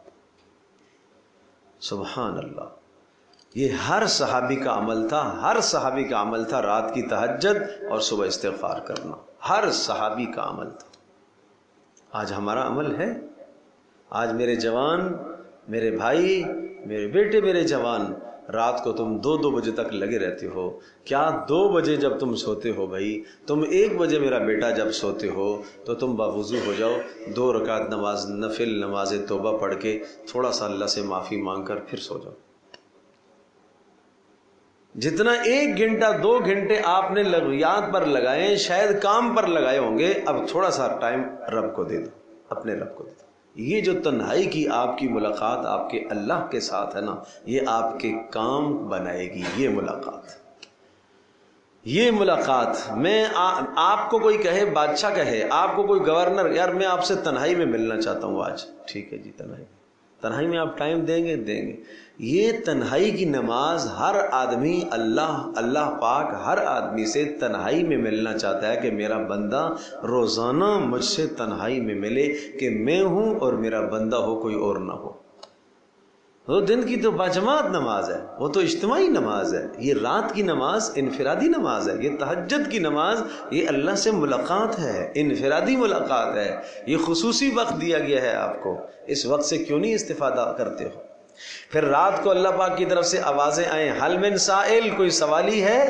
A: سبحان اللہ، یہ ہر صحابی کا عمل تھا، ہر صحابی کا عمل تھا رات کی تہجد اور صبح استغفار کرنا، ہر صحابی کا عمل تھا۔ آج ہمارا عمل ہے؟ آج میرے جوان، میرے بھائی، میرے بیٹے، میرے جوان، رات کو تم 2 بجے تک لگے رہتے ہو۔ کیا 2 بجے جب تم سوتے ہو بھائی، تم 1 بجے میرا بیٹا جب سوتے ہو تو تم باوضو ہو جاؤ، 2 رکعت نماز، نفل نماز توبہ پڑھ کے تھوڑا سا اللہ سے معافی مانگ کر پھر سو جاؤ۔ جتنا 1 گھنٹہ 2 گھنٹے آپ نے لغویات پر لگائے، شاید کام پر لگائے ہوں گے، اب تھوڑا سا ٹائم رب کو دے دو، اپنے رب کو دے دو۔ یہ جو تنہائی کی آپ کی ملاقات آپ کے اللہ کے ساتھ ہے نا، یہ آپ کے کام بنائے گی۔ یہ ملاقات، یہ ملاقات، میں آپ کو کوئی کہے، بادشاہ کہے، آپ کو کوئی گورنر، یار میں آپ سے تنہائی میں ملنا چاہتا ہوں آج، ٹھیک ہے جی، تنہائی میں آپ ٹائم دیں گے؟ دیں گے۔ یہ تنہائی کی نماز، ہر آدمی اللہ پاک ہر آدمی سے تنہائی میں ملنا چاہتا ہے کہ میرا بندہ روزانہ مجھ سے تنہائی میں ملے، کہ میں ہوں اور میرا بندہ ہو، کوئی اور نہ ہو۔ وہ دن کی تو باجماعت نماز ہے، وہ تو اجتماعی نماز ہے۔ یہ رات کی نماز انفرادی نماز ہے، یہ تہجد کی نماز یہ اللہ سے ملاقات ہے، انفرادی ملاقات ہے، یہ خصوصی وقت دیا گیا ہے آپ کو۔ اس وقت سے کیوں نہیں استفادہ کرتے ہو؟ پھر رات کو اللہ پاک کی طرف سے آوازیں آئیں، حل من سائل، کوئی سوالی ہے؟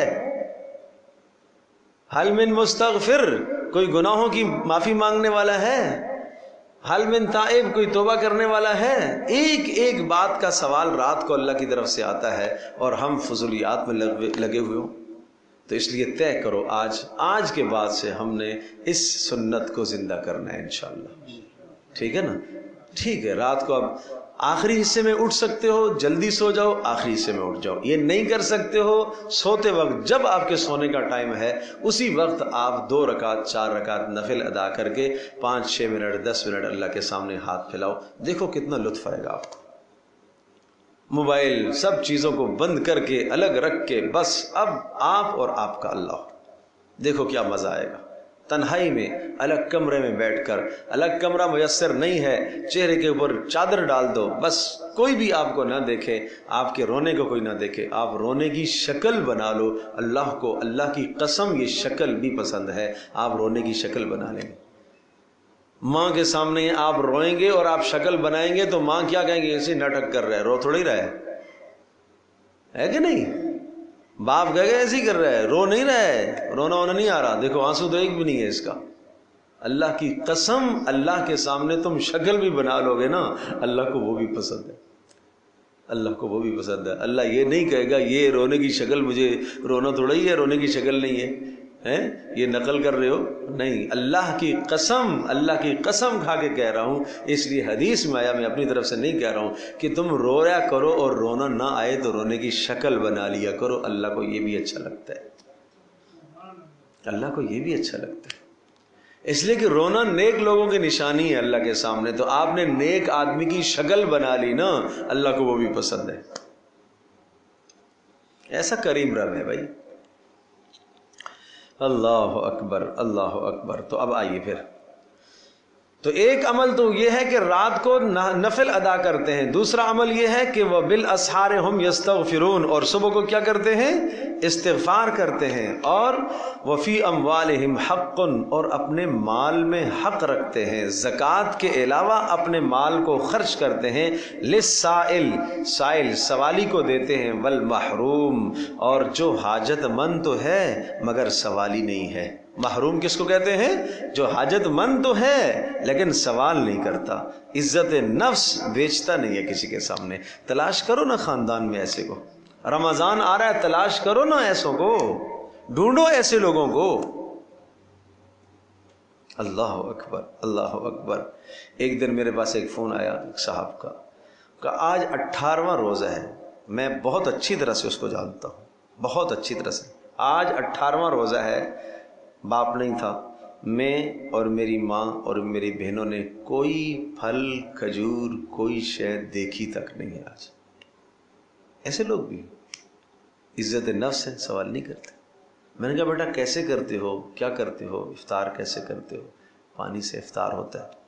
A: حل من مستغفر، کوئی گناہوں کی معافی مانگنے والا ہے؟ حل من تائب، کوئی توبہ کرنے والا ہے؟ ایک ایک بات کا سوال رات کو اللہ کی طرف سے آتا ہے، اور ہم فضولیات میں لگے ہوئے ہوں۔ تو اس لیے طے کرو، آج کے بعد سے ہم نے اس سنت کو زندہ کرنا ہے انشاءاللہ، ٹھیک ہے نا؟ ٹھیک ہے، رات کو اب آخری حصے میں اٹھ سکتے ہو، جلدی سو جاؤ، آخری حصے میں اٹھ جاؤ۔ یہ نہیں کر سکتے ہو، سوتے وقت جب آپ کے سونے کا ٹائم ہے اسی وقت آپ 2 رکعت 4 رکعت نفل ادا کر کے 5-6 منٹ 10 منٹ اللہ کے سامنے ہاتھ پھیلاؤ، دیکھو کتنا لطف آئے گا آپ کو۔ موبائل سب چیزوں کو بند کر کے الگ رکھ کے بس اب آپ اور آپ کا اللہ، دیکھو کیا مزہ آئے گا۔ تنہائی میں الگ کمرے میں بیٹھ کر، الگ کمرہ میسر نہیں ہے، چہرے کے اوپر چادر ڈال دو، بس کوئی بھی آپ کو نہ دیکھے، آپ کے رونے کو کوئی نہ دیکھے، آپ رونے کی شکل بنا لو۔ اللہ کو، اللہ کی قسم، یہ شکل بھی پسند ہے، آپ رونے کی شکل بنا لیں گے۔ ماں کے سامنے آپ روئیں گے اور آپ شکل بنائیں گے تو ماں کیا کہیں گے؟ ایسے ناٹک کر رہا ہے، رو تھوڑی رہا ہے کہ نہیں؟ باپ کہے گا ایسے ہی کر رہا ہے، رو نہیں رہا ہے، رونا ہونا نہیں آ رہا، دیکھو آنسو تو ایک بھی نہیں ہے اس کا۔ اللہ کی قسم، اللہ کے سامنے تم شکل بھی بنا لو گے نا، اللہ کو وہ بھی پسند ہے، اللہ کو وہ بھی پسند ہے۔ اللہ یہ نہیں کہے گا یہ رونے کی شکل، مجھے رونا تھوڑا ہی ہے، رونے کی شکل نہیں ہے، یہ نقل کر رہے ہو، نہیں۔ اللہ کی قسم کھا کے کہہ رہا ہوں، اس لیے حدیث میں آیا، میں اپنی طرف سے نہیں کہہ رہا ہوں، کہ تم رویا کرو اور رونا نہ آئے تو رونے کی شکل بنا لیا کرو، اللہ کو یہ بھی اچھا لگتا ہے، اللہ کو یہ بھی اچھا لگتا ہے۔ اس لیے کہ رونا نیک لوگوں کی نشانی ہے اللہ کے سامنے، تو آپ نے نیک آدمی کی شکل بنا لی نا، اللہ کو وہ بھی پسند ہے۔ ایسا کریم رب ہے بھائی، اللہ اکبر، اللہ اکبر۔ تو اب آئیے پھر، تو ایک عمل تو یہ ہے کہ رات کو نفل ادا کرتے ہیں، دوسرا عمل یہ ہے کہ وہ بالاسحار ہم یستغفرون، اور صبح کو کیا کرتے ہیں؟ استغفار کرتے ہیں، اور وفی اموالہم حق، اور اپنے مال میں حق رکھتے ہیں، زکوٰۃ کے علاوہ اپنے مال کو خرچ کرتے ہیں، للسائل، سائل سوالی کو دیتے ہیں، والمحروم، اور جو حاجت مند تو ہے مگر سوالی نہیں ہے۔ محروم کس کو کہتے ہیں؟ جو حاجت مند تو ہے لیکن سوال نہیں کرتا، عزت نفس بیچتا نہیں ہے کسی کے سامنے۔ تلاش کرو نا خاندان میں ایسے کو، رمضان آ رہا ہے، تلاش کرو نا ایسوں کو، ڈھونڈو ایسے لوگوں کو۔ اللہ اکبر، اللہ اکبر۔ ایک دن میرے پاس ایک فون آیا ایک صاحب کا، کہ آج 18واں روزہ ہے۔ میں بہت اچھی طرح سے اس کو جانتا ہوں، بہت اچھی طرح سے۔ آج 18واں روزہ ہے، باپ نہیں تھا، میں اور میری ماں اور میری بہنوں نے کوئی پھل کھجور کوئی شے دیکھی تک نہیں ہے آج۔ ایسے لوگ بھی عزت نفس ہے، سوال نہیں کرتے۔ میں نے کہا بیٹا کیسے کرتے ہو، کیا کرتے ہو، افطار کیسے کرتے ہو؟ پانی سے افطار ہوتا ہے،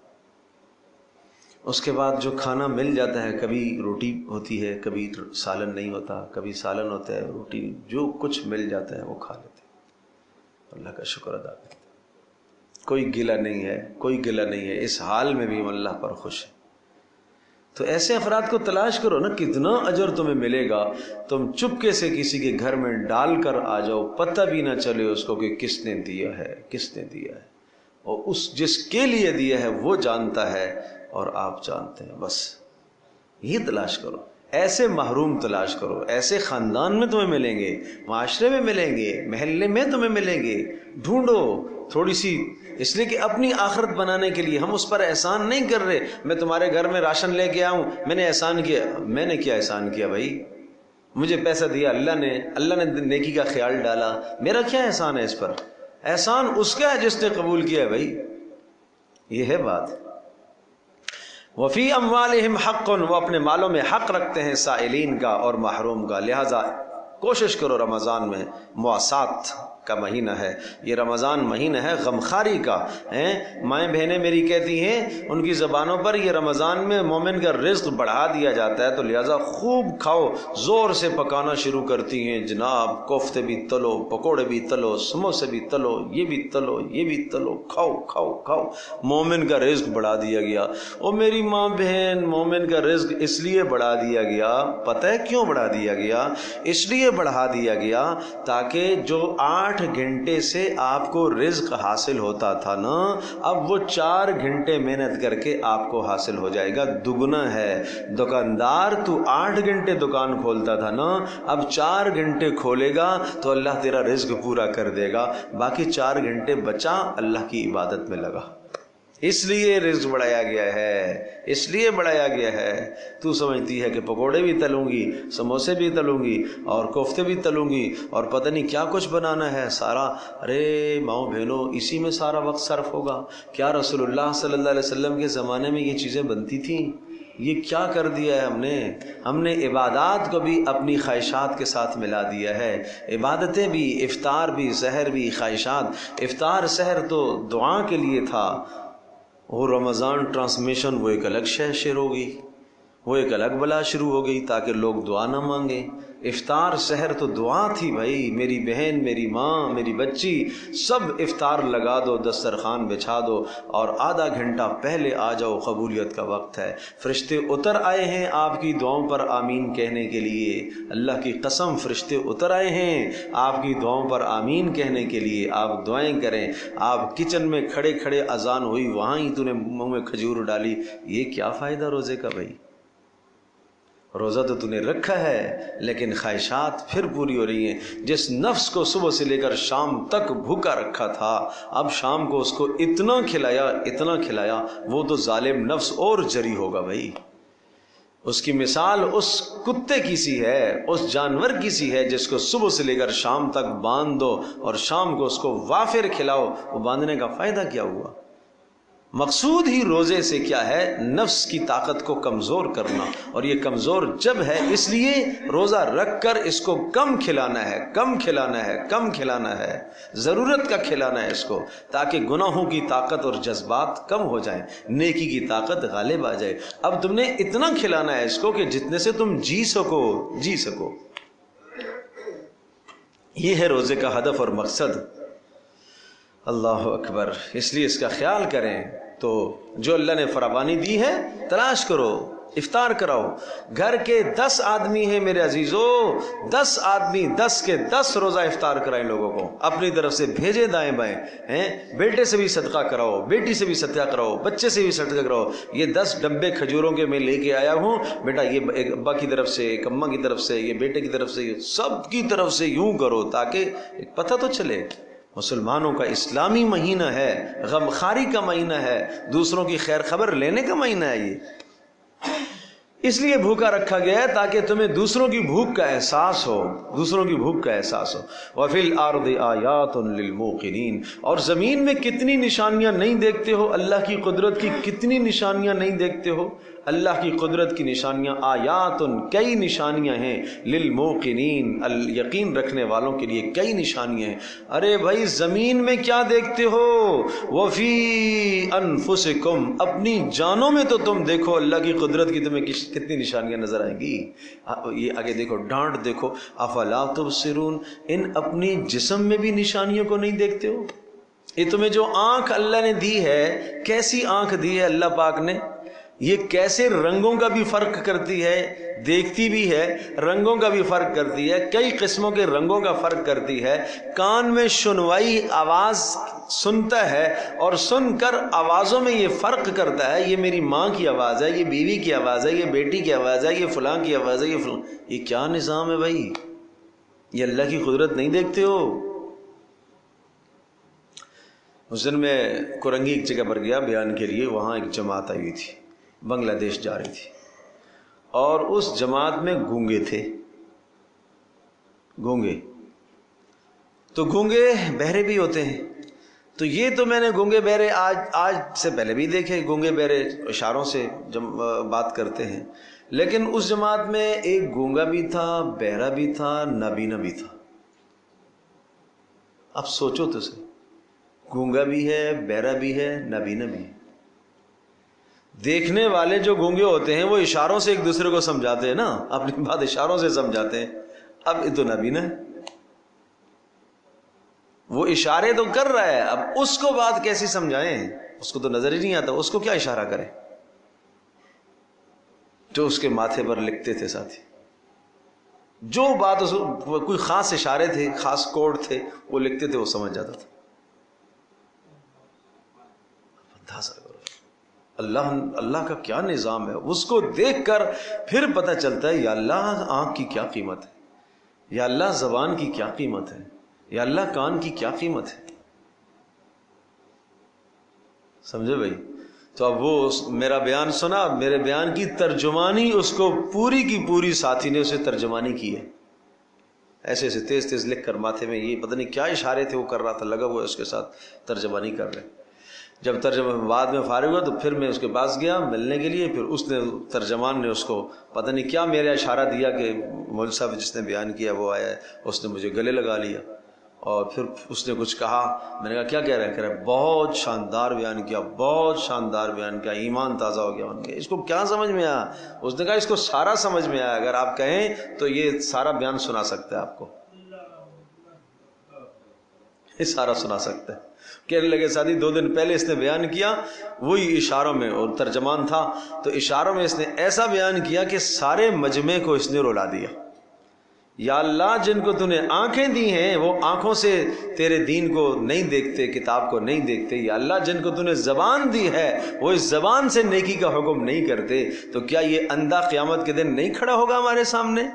A: اس کے بعد جو کھانا مل جاتا ہے، کبھی روٹی ہوتی ہے، کبھی سالن نہیں ہوتا، کبھی سالن ہوتا ہے، روٹی، جو کچھ مل جاتا ہے وہ کھا لیتے ہیں، اللہ کا شکر ادا کرتے ہیں۔ کوئی گلہ نہیں ہے، کوئی گلہ نہیں ہے، اس حال میں بھی ہم اللہ پر خوش ہیں۔ تو ایسے افراد کو تلاش کرو نا، کتنا اجر تمہیں ملے گا۔ تم چپکے سے کسی کے گھر میں ڈال کر آ جاؤ، پتہ بھی نہ چلے اس کو کہ کس نے دیا ہے، کس نے دیا ہے، اور اس جس کے لیے دیا ہے وہ جانتا ہے اور آپ جانتے ہیں۔ بس یہ تلاش کرو، ایسے محروم تلاش کرو، ایسے خاندان میں تمہیں ملیں گے، معاشرے میں ملیں گے، محلے میں تمہیں ملیں گے۔ ڈھونڈو تھوڑی سی، اس لیے کہ اپنی آخرت بنانے کے لیے۔ ہم اس پر احسان نہیں کر رہے، میں تمہارے گھر میں راشن لے کے آؤں، میں نے احسان کیا۔ میں نے کیا احسان کیا بھائی؟ مجھے پیسہ دیا اللہ نے نیکی کا خیال ڈالا، میرا کیا احسان ہے اس پر؟ احسان اس کا ہے جس نے قبول کیا ہے بھائی، یہ ہے بات۔ وفی اموالہم حق، وہ اپنے مالوں میں حق رکھتے ہیں سائلین کا اور محروم کا۔ لہذا کوشش کرو، رمضان میں مواسات کا مہینہ ہے، یہ رمضان مہینہ ہے غمخاری کا۔ مائیں بہنیں میری کہتی ہیں ان کی زبانوں پر، یہ رمضان میں مومن کا رزق بڑھا دیا جاتا ہے، تو لہذا خوب کھاؤ۔ زور سے پکانا شروع کرتی ہیں، جناب کوفتے بھی تلو، پکوڑے بھی تلو، سموسے بھی تلو، یہ بھی تلو، یہ بھی تلو، کھاؤ کھاؤ کھاؤ، مومن کا رزق بڑھا دیا گیا۔ اور میری ماں بہن، مومن کا رزق اس لیے بڑھا دیا گیا، پتہ ہے کیوں بڑھا دیا گیا؟ اس لیے بڑھا دیا گیا تاکہ جو 8 گھنٹے سے آپ کو رزق حاصل ہوتا تھا نا، اب وہ 4 گھنٹے محنت کر کے آپ کو حاصل ہو جائے گا، دگنا ہے۔ دکاندار تو 8 گھنٹے دکان کھولتا تھا نا، اب 4 گھنٹے کھولے گا تو اللہ تیرا رزق پورا کر دے گا، باقی 4 گھنٹے بچا اللہ کی عبادت میں لگا۔ اس لیے رزق بڑھایا گیا ہے، اس لیے بڑھایا گیا ہے۔ تو سمجھتی ہے کہ پکوڑے بھی تلوں گی، سموسے بھی تلوں گی، اور کوفتے بھی تلوں گی، اور پتہ نہیں کیا کچھ بنانا ہے سارا۔ ارے ماؤں بہنوں، اسی میں سارا وقت صرف ہوگا کیا؟ رسول اللہ صلی اللہ علیہ وسلم کے زمانے میں یہ چیزیں بنتی تھیں؟ یہ کیا کر دیا ہے ہم نے عبادات کو بھی اپنی خواہشات کے ساتھ ملا دیا ہے۔ عبادتیں بھی، افطار بھی، سحر بھی، خواہشات۔ افطار سحر تو دعا کے لیے تھا، اور رمضان ٹرانسمیشن وہ ایک الگ شروع ہو گئی، وہ ایک الگ بلا شروع ہو گئی تاکہ لوگ دعا نہ مانگیں۔ افطار سحر تو دعا تھی بھائی، میری بہن، میری ماں، میری بچی، سب افطار لگا دو، دسترخوان بچھا دو، اور آدھا گھنٹہ پہلے آ جاؤ، قبولیت کا وقت ہے۔ فرشتے اتر آئے ہیں آپ کی دعاؤں پر آمین کہنے کے لیے، اللہ کی قسم فرشتے اتر آئے ہیں آپ کی دعاؤں پر آمین کہنے کے لیے۔ آپ دعائیں کریں، آپ کچن میں کھڑے کھڑے اذان ہوئی، وہاں ہی تو نے منہ میں کھجور ڈالی، یہ کیا فائدہ روزے کا بھائی؟ روزہ تو نے رکھا ہے لیکن خواہشات پھر پوری ہو رہی ہیں۔ جس نفس کو صبح سے لے کر شام تک بھوکا رکھا تھا، اب شام کو اس کو اتنا کھلایا، وہ تو ظالم نفس اور جری ہوگا بھائی۔ اس کی مثال اس کتے کی سی ہے، اس جانور کی سی ہے جس کو صبح سے لے کر شام تک باندھ دو اور شام کو اس کو وافر کھلاؤ، وہ باندھنے کا فائدہ کیا ہوا؟ مقصود ہی روزے سے کیا ہے؟ نفس کی طاقت کو کمزور کرنا، اور یہ کمزور جب ہے اس لیے روزہ رکھ کر اس کو کم کھلانا ہے، ضرورت کا کھلانا ہے اس کو، تاکہ گناہوں کی طاقت اور جذبات کم ہو جائیں، نیکی کی طاقت غالب آ جائے۔ اب تم نے اتنا کھلانا ہے اس کو کہ جتنے سے تم جی سکو۔ یہ ہے روزے کا ہدف اور مقصد۔ اللہ اکبر۔ اس لیے اس کا خیال کریں۔ تو جو اللہ نے فراوانی دی ہے تلاش کرو، افطار کراؤ۔ گھر کے 10 آدمی ہیں میرے عزیزو، 10 آدمی 10 کے 10 روزہ افطار کرائیں لوگوں کو، اپنی طرف سے بھیجے دائیں بائیں۔ بیٹے سے بھی صدقہ کراؤ، بیٹی سے بھی صدقہ کراؤ، بچے سے بھی صدقہ کراؤ۔ یہ 10 ڈبے کھجوروں کے میں لے کے آیا ہوں بیٹا، یہ ایک ابا کی طرف سے، ایک اماں کی طرف سے، یہ بیٹے کی طرف سے، سب کی طرف سے یوں کرو تاکہ ایک پتہ تو چلے۔ مسلمانوں کا اسلامی مہینہ ہے، غمخواری کا مہینہ ہے، دوسروں کی خیر خبر لینے کا مہینہ ہے۔ یہ اس لیے بھوکا رکھا گیا ہے تاکہ تمہیں دوسروں کی بھوک کا احساس ہو، دوسروں کی بھوک کا احساس ہو۔ وَفِي الْأَرْضِ آیَاتٌ لِّلْمُوقِنِينَ، اور زمین میں کتنی نشانیاں نہیں دیکھتے ہو، اللہ کی قدرت کی کتنی نشانیاں نہیں دیکھتے ہو؟ اللہ کی قدرت کی نشانیاں، آیاتن کئی نشانیاں ہیں، للموقنین یقین رکھنے والوں کے لیے کئی نشانیاں ہیں۔ ارے بھائی زمین میں کیا دیکھتے ہو؟ وفی انفسکم، اپنی جانوں میں تو تم دیکھو اللہ کی قدرت کی تمہیں کتنی نشانیاں نظر آئیں گی۔ یہ آگے دیکھو، ڈانٹ دیکھو، افلا تبصرون، ان اپنی جسم میں بھی نشانیوں کو نہیں دیکھتے ہو؟ یہ تمہیں جو آنکھ اللہ نے دی ہے، کیسی آنکھ دی ہے اللہ پاک نے، یہ کیسے رنگوں کا بھی فرق کرتی ہے، دیکھتی بھی ہے، رنگوں کا بھی فرق کرتی ہے، کئی قسموں کے رنگوں کا فرق کرتی ہے، کان میں سنوائی آواز سنتا ہے اور سن کر آوازوں میں یہ فرق کرتا ہے، یہ میری ماں کی آواز ہے، یہ بیوی کی آواز ہے، یہ بیٹی کی آواز ہے، یہ فلاں کی آواز ہے، یہ فلاں۔ یہ کیا نظام ہے بھائی؟ یہ اللہ کی قدرت نہیں دیکھتے ہو؟ اس دن میں کورنگی ایک جگہ پر گیا بیان کے لیے، وہاں ایک جماعت آئی ہوئی تھی، بنگلہ دیش جا رہی تھی، اور اس جماعت میں گونگے تھے، گونگے تو گونگے بہرے بھی ہوتے ہیں، تو یہ تو میں نے گونگے بہرے آج سے پہلے بھی دیکھے، گونگے بہرے اشاروں سے بات کرتے ہیں، لیکن اس جماعت میں ایک گونگا بھی تھا، بہرا بھی تھا، نابینا بھی تھا۔ اب سوچو تو صحیح، گونگا بھی ہے، بہرا بھی ہے، نابینا بھی ہے۔ دیکھنے والے جو گونگے ہوتے ہیں وہ اشاروں سے ایک دوسرے کو سمجھاتے ہیں نا، اپنی بات اشاروں سے سمجھاتے ہیں۔ اب یہ تو نابینا ہے، وہ اشارے تو کر رہا ہے، اب اس کو بات کیسی سمجھائیں؟ اس کو تو نظر ہی نہیں آتا، اس کو کیا اشارہ کرے؟ جو اس کے ماتھے پر لکھتے تھے ساتھی، جو بات کوئی خاص اشارے تھے، خاص کوڈ تھے، وہ لکھتے تھے، وہ سمجھ جاتا تھا۔ اللہ کا کیا نظام ہے، اس کو دیکھ کر پھر پتہ چلتا ہے یا اللہ آنکھ کی کیا قیمت ہے، یا اللہ زبان کی کیا قیمت ہے، یا اللہ کان کی کیا قیمت ہے۔ سمجھے بھائی؟ تو اب وہ میرا بیان سنا، میرے بیان کی ترجمانی اس کو پوری کی پوری ساتھی نے اسے ترجمانی کی ہے، ایسے ایسے تیز تیز لکھ کر ماتھے میں، یہ پتہ نہیں کیا اشارے تھے وہ کر رہا تھا، لگا ہوا اس کے ساتھ ترجمانی کر رہے۔ جب ترجمہ بعد میں فارغ ہوا تو پھر میں اس کے پاس گیا ملنے کے لیے، پھر اس نے ترجمان نے اس کو پتہ نہیں کیا میرا اشارہ دیا کہ مولوی صاحب جس نے بیان کیا وہ آیا ہے، اس نے مجھے گلے لگا لیا، اور پھر اس نے کچھ کہا، میں نے کہا کیا کہہ رہا ہے؟ کہہ رہا ہے بہت شاندار بیان کیا، بہت شاندار بیان کیا، ایمان تازہ ہو گیا ان کے۔ اس کو کیا سمجھ میں آیا؟ اس نے کہا اس کو سارا سمجھ میں آیا، اگر آپ کہیں تو یہ سارا بیان سنا سکتا ہے آپ کو، یہ سارا سنا سکتا ہے۔ کہنے لگے ساتھی 2 دن پہلے اس نے بیان کیا، وہی اشاروں میں، اور ترجمان تھا تو اشاروں میں اس نے ایسا بیان کیا کہ سارے مجمع کو اس نے رلا دیا۔ یا اللہ جن کو تو نے آنکھیں دی ہیں وہ آنکھوں سے تیرے دین کو نہیں دیکھتے، کتاب کو نہیں دیکھتے، یا اللہ جن کو تو نے زبان دی ہے وہ اس زبان سے نیکی کا حکم نہیں کرتے، تو کیا یہ اندھا قیامت کے دن نہیں کھڑا ہوگا ہمارے سامنے؟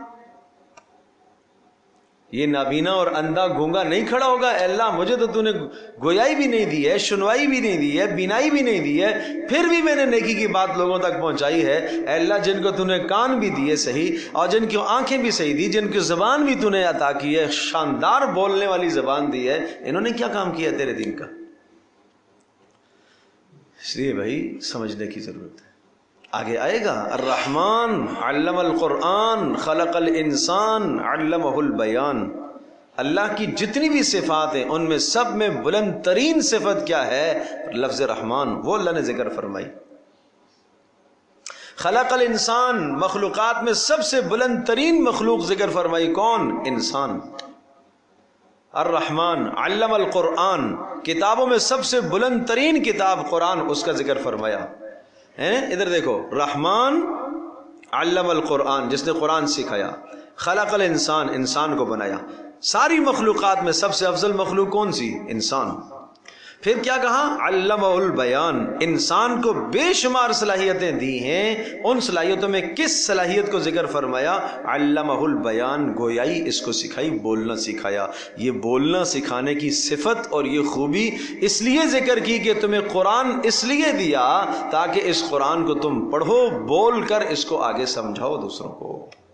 A: یہ نابینا اور اندھا گونگا نہیں کھڑا ہوگا؟ اے اللہ مجھے تو نے گویائی بھی نہیں دی ہے، سنوائی بھی نہیں دی ہے، بینائی بھی نہیں دی ہے، پھر بھی میں نے نیکی کی بات لوگوں تک پہنچائی ہے۔ اے اللہ جن کو نے کان بھی دیے صحیح، اور جن کی آنکھیں بھی صحیح دی، جن کی زبان بھی نے عطا کی ہے، شاندار بولنے والی زبان دی ہے، انہوں نے کیا کام کیا تیرے دین کا؟ اس لیے بھائی سمجھنے کی ضرورت ہے۔ آگے آئے گا الرحمن علم القرآن خلق الانسان علمہ البیان۔ اللہ کی جتنی بھی صفات ہیں ان میں سب میں بلند ترین صفت کیا ہے؟ لفظ رحمان، وہ اللہ نے ذکر فرمائی۔ خلق الانسان، مخلوقات میں سب سے بلند ترین مخلوق ذکر فرمائی، کون؟ انسان۔ الرحمن علم القرآن، کتابوں میں سب سے بلند ترین کتاب قرآن، اس کا ذکر فرمایا۔ ادھر دیکھو، رحمان علم القرآن، جس نے قرآن سکھایا، خلق الانسان، انسان کو بنایا۔ ساری مخلوقات میں سب سے افضل مخلوق کون سی؟ انسان۔ پھر کیا کہا؟ علمہ البیان، انسان کو بے شمار صلاحیتیں دی ہیں، ان صلاحیتوں میں کس صلاحیت کو ذکر فرمایا؟ علمہ البیان، گویائی اس کو سکھائی، بولنا سکھایا۔ یہ بولنا سکھانے کی صفت اور یہ خوبی اس لیے ذکر کی کہ تمہیں قرآن اس لیے دیا تاکہ اس قرآن کو تم پڑھو، بول کر اس کو آگے سمجھاؤ دوسروں کو۔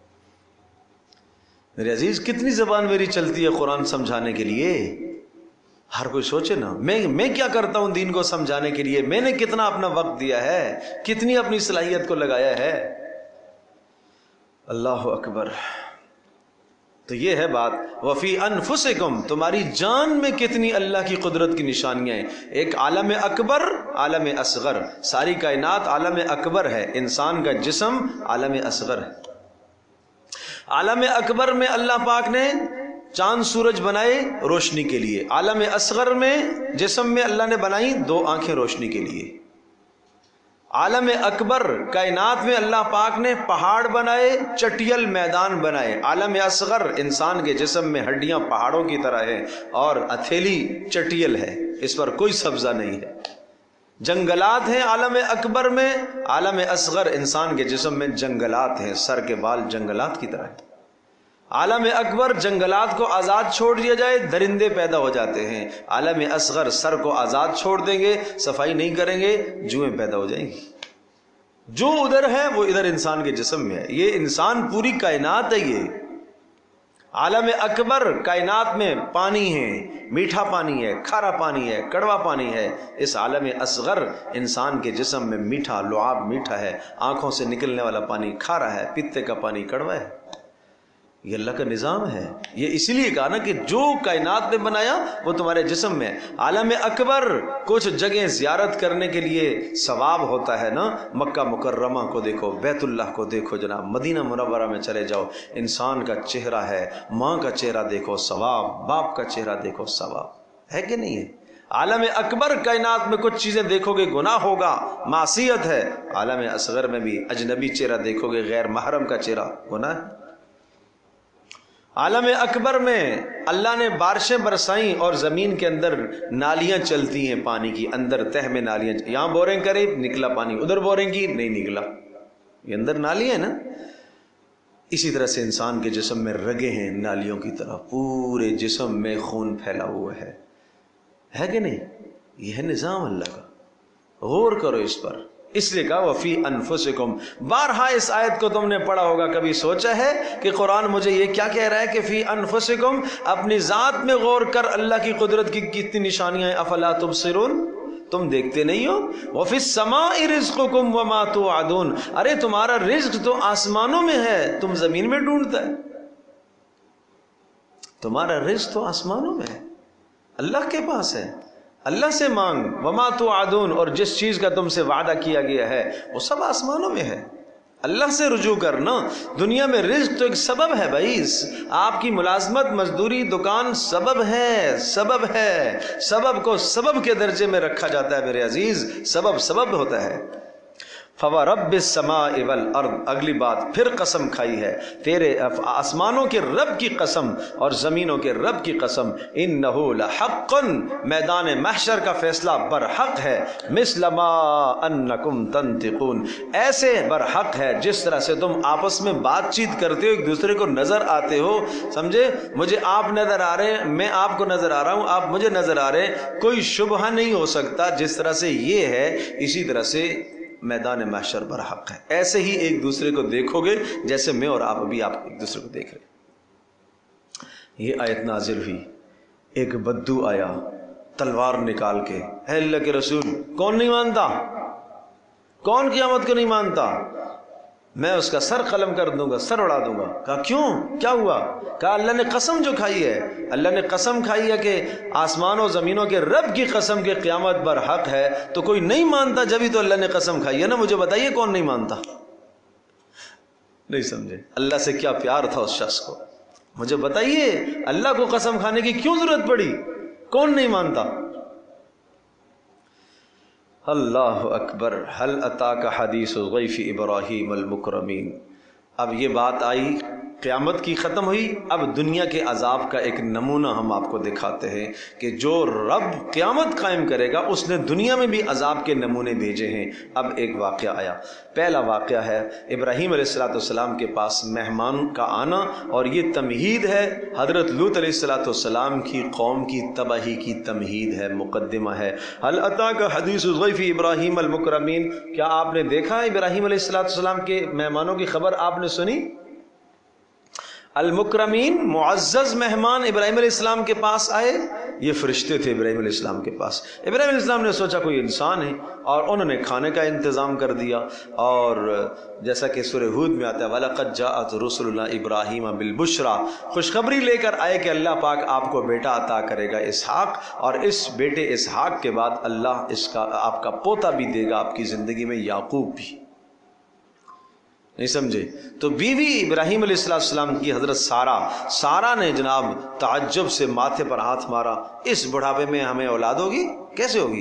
A: میرے عزیز، کتنی زبان میری چلتی ہے قرآن سمجھانے کے لیے؟ ہر کوئی سوچے نا، میں کیا کرتا ہوں دین کو سمجھانے کے لیے، میں نے کتنا اپنا وقت دیا ہے، کتنی اپنی صلاحیت کو لگایا ہے۔ اللہ اکبر۔ تو یہ ہے بات، وفی انفسکم، تمہاری جان میں کتنی اللہ کی قدرت کی نشانیاں ہیں۔ ایک عالم اکبر، عالم اصغر، ساری کائنات عالم اکبر ہے، انسان کا جسم عالم اصغر ہے۔ عالم اکبر میں اللہ پاک نے چاند سورج بنائے روشنی کے لیے، عالم اصغر میں جسم میں اللہ نے بنائی 2 آنکھیں روشنی کے لیے۔ عالم اکبر کائنات میں اللہ پاک نے پہاڑ بنائے، چٹیل میدان بنائے۔ عالم اصغر انسان کے جسم میں ہڈیاں پہاڑوں کی طرح ہیں اور ہتھیلی چٹیل ہے، اس پر کوئی سبزہ نہیں ہے۔ جنگلات ہیں عالم اکبر میں، عالم اصغر انسان کے جسم میں جنگلات ہیں، سر کے بال جنگلات کی طرح ہیں۔ عالم اکبر جنگلات کو آزاد چھوڑ دیا جائے درندے پیدا ہو جاتے ہیں، عالم اصغر سر کو آزاد چھوڑ دیں گے، صفائی نہیں کریں گے، جوئیں پیدا ہو جائیں گی۔ جو ادھر ہے وہ ادھر انسان کے جسم میں ہے، یہ انسان پوری کائنات ہے۔ یہ عالم اکبر کائنات میں پانی ہے، میٹھا پانی ہے، کھارا پانی ہے، کڑوا پانی ہے۔ اس عالم اصغر انسان کے جسم میں میٹھا لعاب میٹھا ہے، آنکھوں سے نکلنے والا پانی کھارا ہے، پیتے کا پانی کڑوا ہے۔ یہ اللہ کا نظام ہے۔ یہ اسی لیے کہا نا کہ جو کائنات نے بنایا وہ تمہارے جسم میں۔ عالم اکبر کچھ جگہ زیارت کرنے کے لیے ثواب ہوتا ہے نا، مکہ مکرمہ کو دیکھو، بیت اللہ کو دیکھو جناب، مدینہ منورہ میں چلے جاؤ، انسان کا چہرہ ہے، ماں کا چہرہ دیکھو ثواب، باپ کا چہرہ دیکھو ثواب ہے کہ نہیں ہے؟ عالم اکبر کائنات میں کچھ چیزیں دیکھو گے گناہ ہوگا، معصیت ہے۔ عالم اصغر میں بھی اجنبی چہرہ دیکھو گے، غیر محرم کا چہرہ، گناہ ہے۔ عالم اکبر میں اللہ نے بارشیں برسائیں اور زمین کے اندر نالیاں چلتی ہیں پانی کی، اندر تہ میں نالیاں، یہاں بورنگ کرے نکلا پانی، ادھر بورنگ کی نہیں نکلا، یہ اندر نالی ہے نا۔ اسی طرح سے انسان کے جسم میں رگیں ہیں نالیوں کی طرح، پورے جسم میں خون پھیلا ہوا ہے کہ نہیں؟ یہ ہے نظام اللہ کا، غور کرو اس پر۔ اس لیے کہا وفی انفسکم۔ بارہا اس آیت کو تم نے پڑھا ہوگا، کبھی سوچا ہے کہ قرآن مجھے یہ کیا کہہ رہا ہے کہ فی انفسکم، اپنی ذات میں غور کر، اللہ کی قدرت کی کتنی نشانیاں ہیں۔ افلا تبصرون، تم دیکھتے نہیں ہو؟ وفی السماء رزقکم وما توعدون، ارے تمہارا رزق تو آسمانوں میں ہے، تم زمین میں ڈھونڈتا ہے۔ تمہارا رزق تو آسمانوں میں ہے، اللہ کے پاس ہے، اللہ سے مانگ۔ وما توعدون، اور جس چیز کا تم سے وعدہ کیا گیا ہے وہ سب آسمانوں میں ہے، اللہ سے رجوع کرنا۔ دنیا میں رزق تو ایک سبب ہے بھائی، آپ کی ملازمت، مزدوری، دکان سبب ہے، سبب ہے، سبب کو سبب کے درجے میں رکھا جاتا ہے میرے عزیز، سبب ہوتا ہے۔ فَوَرَبِّ السَّمَاءِ وَالْأَرْضِ، اگلی بات پھر قسم کھائی ہے، تیرے آسمانوں کے رب کی قسم اور زمینوں کے رب کی قسم، إِنَّهُ لَحَقٌّ، میدان محشر کا فیصلہ برحق ہے، مِثْلَ مَا أَنَّكُمْ تَنْطِقُونَ، ایسے برحق ہے جس طرح سے تم آپس میں بات چیت کرتے ہو، ایک دوسرے کو نظر آتے ہو، سمجھے؟ مجھے آپ نظر آ رہے ہیں، میں آپ کو نظر آ رہا ہوں، آپ مجھے نظر آ رہے ہیں، کوئی شبہ نہیں ہو سکتا۔ جس طرح سے یہ ہے اسی طرح سے میدان محشر برحق ہے، ایسے ہی ایک دوسرے کو دیکھو گے جیسے میں اور آپ ابھی آپ ایک دوسرے کو دیکھ رہے ہیں۔ یہ آیت نازل ہوئی، ایک بدو آیا تلوار نکال کے، اے اللہ کے رسول، کون نہیں مانتا؟ کون قیامت کو نہیں مانتا؟ میں اس کا سر قلم کر دوں گا، سر اڑا دوں گا۔ کہا کیوں، کیا ہوا؟ کہا اللہ نے قسم جو کھائی ہے، اللہ نے قسم کھائی ہے کہ آسمان و زمینوں کے رب کی قسم کے قیامت برحق ہے، تو کوئی نہیں مانتا جبھی تو اللہ نے قسم کھائی ہے نا، مجھے بتائیے کون نہیں مانتا؟ نہیں سمجھے اللہ سے کیا پیار تھا اس شخص کو، مجھے بتائیے اللہ کو قسم کھانے کی کیوں ضرورت پڑی؟ کون نہیں مانتا؟ اللہ اکبر۔ هل اتاک حدیث ضیف ابراہیم المکرمین، اب یہ بات آئی قیامت کی ختم ہوئی، اب دنیا کے عذاب کا ایک نمونہ ہم آپ کو دکھاتے ہیں کہ جو رب قیامت قائم کرے گا اس نے دنیا میں بھی عذاب کے نمونے بھیجے ہیں۔ اب ایک واقعہ آیا، پہلا واقعہ ہے ابراہیم علیہ السلام کے پاس مہمان کا آنا، اور یہ تمہید ہے حضرت لوط علیہ السلام کی قوم کی تباہی کی تمہید ہے، مقدمہ ہے۔ هل اتاک حدیث ضیف ابراہیم المکرمین، کیا آپ نے دیکھا ابراہیم علیہ السلام کے مہمانوں کی خبر آپ نے سنی؟ المکرمین، معزز مہمان ابراہیم علیہ السلام کے پاس آئے، یہ فرشتے تھے ابراہیم علیہ السلام کے پاس۔ ابراہیم علیہ السلام نے سوچا کوئی انسان ہے، اور انہوں نے کھانے کا انتظام کر دیا، اور جیسا کہ سورہ ہود میں آتا ہے وَلَقَدْ جَاءَتْ رُسُلُنَا إِبْرَاهِيمَ بِالْبُشْرَى، خوشخبری لے کر آئے کہ اللہ پاک آپ کو بیٹا عطا کرے گا اسحاق، اور اس بیٹے اسحاق کے بعد اللہ آپ کا پوتا بھی دے گا آپ کی زندگی میں، یعقوب بھی۔ نہیں سمجھے؟ تو بیوی ابراہیم علیہ السلام کی حضرت سارا نے جناب تعجب سے ماتھے پر ہاتھ مارا، اس بڑھاپے میں ہمیں اولاد ہوگی؟ کیسے ہوگی؟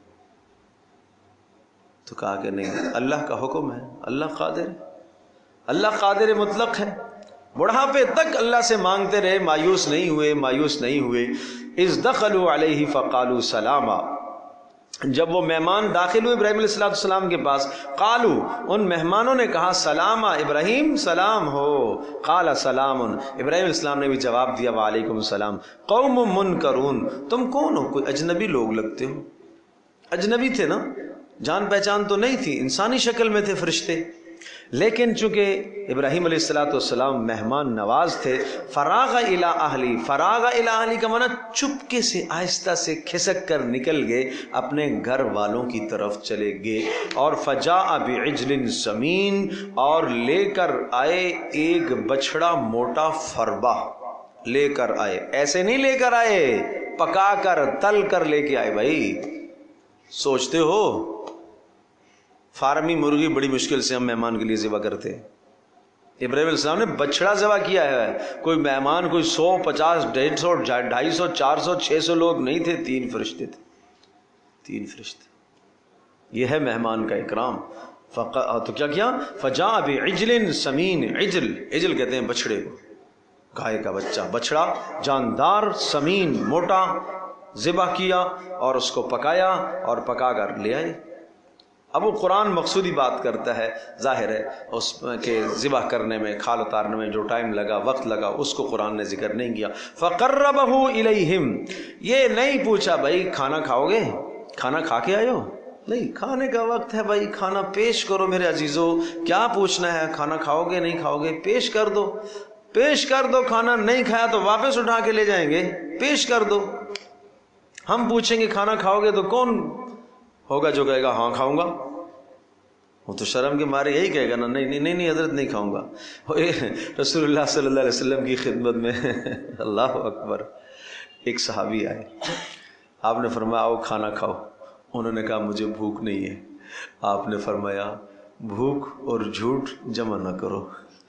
A: تو کہا کہ نہیں، اللہ کا حکم ہے، اللہ قادر ہے، اللہ قادر مطلق ہے۔ بڑھاپے تک اللہ سے مانگتے رہے، مایوس نہیں ہوئے۔ اذ دخلوا علیہ فقالوا سلاما، جب وہ مہمان داخل ہوئے ابراہیم علیہ السلام کے پاس، قالو، ان مہمانوں نے کہا سلام، ابراہیم سلام ہو، قال سلام، ابراہیم علیہ السلام نے بھی جواب دیا وعلیکم السلام، قوم منکرون، تم کون ہو؟ کوئی اجنبی لوگ لگتے ہو۔ اجنبی تھے نا، جان پہچان تو نہیں تھی، انسانی شکل میں تھے فرشتے، لیکن چونکہ ابراہیم علیہ السلام مہمان نواز تھے، فراغ الی اہلی، فراغ الی اہلی کا معنی چپکے سے آہستہ سے کھسک کر نکل گئے، اپنے گھر والوں کی طرف چلے گئے، اور فجاء بعجل سمین، اور لے کر آئے ایک بچڑا موٹا فربہ لے کر آئے، ایسے نہیں لے کر آئے، پکا کر تل کر لے کے آئے۔ بھائی سوچتے ہو فارمی مرغی بڑی مشکل سے ہم مہمان کے لیے ذبح کرتے ہیں، ابراہیم علیہ السلام نے بچڑا ذبح کیا ہے۔ کوئی مہمان کوئی 100 50 150 250 400 600 لوگ نہیں تھے، 3 فرشتے تھے، 3 فرشتے۔ یہ ہے مہمان کا اکرام۔ تو کیا کیا؟ فجاء بعجل سمین، عجل کہتے ہیں بچڑے کو، گائے کا بچہ، بچڑا جاندار، سمین موٹا، ذبح کیا اور اس کو پکایا اور پکا کر لے آئے۔ اب وہ قرآن مقصودی بات کرتا ہے، ظاہر ہے اس کے ذبح کرنے میں، کھال اتارنے میں جو ٹائم لگا، وقت لگا، اس کو قرآن نے ذکر نہیں کیا۔ فَقَرَّبَهُ إِلَيْهِمْ، یہ نہیں پوچھا بھائی کھانا کھاؤ گے، کھانا کھا کے آئے ہو؟ نہیں، کھانے کا وقت ہے بھائی، کھانا پیش کرو میرے عزیزو، کیا پوچھنا ہے، کھانا کھاؤ گے نہیں کھاؤ گے، پیش کر دو، پیش کر دو، کھانا نہیں کھایا تو واپس اٹھا کے لے جائیں گے، پیش کر دو۔ ہم پوچھیں گے کھانا کھاؤ گے تو کون ہوگا جو کہے گا ہاں کھاؤں گا؟ وہ تو شرم کے مارے یہی کہے گا نا، نہیں حضرت نہیں کھاؤں گا۔ رسول اللہ صلی اللہ علیہ وسلم کی خدمت میں اللہ اکبر، ایک صحابی آئے، آپ نے فرمایا آؤ کھانا کھاؤ، انہوں نے کہا مجھے بھوک نہیں ہے، آپ نے فرمایا بھوک اور جھوٹ جمع نہ کرو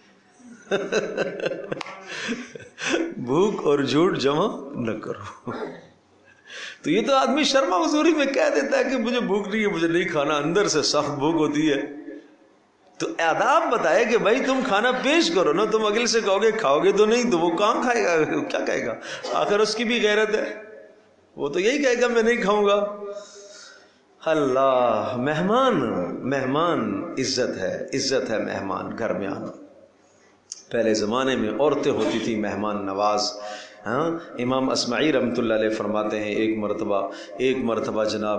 A: بھوک اور جھوٹ جمع نہ کرو۔ تو یہ تو آدمی شرما حضوری میں کہہ دیتا ہے کہ مجھے بھوک نہیں ہے، مجھے نہیں کھانا، اندر سے سخت بھوک ہوتی ہے۔ تو آداب بتائے کہ بھائی تم کھانا پیش کرو نا، تم اگلے سے کہو گے کھاؤ گے تو نہیں، تو وہ کہاں کھائے گا، کیا کہے گا؟ آخر اس کی بھی غیرت ہے، وہ تو یہی کہے گا میں نہیں کھاؤں گا۔ اللہ، مہمان عزت ہے مہمان گھر میں آنا۔ پہلے زمانے میں عورتیں ہوتی تھی مہمان نواز۔ ہاں، امام اصمعی رحمۃ اللہ علیہ فرماتے ہیں ایک مرتبہ جناب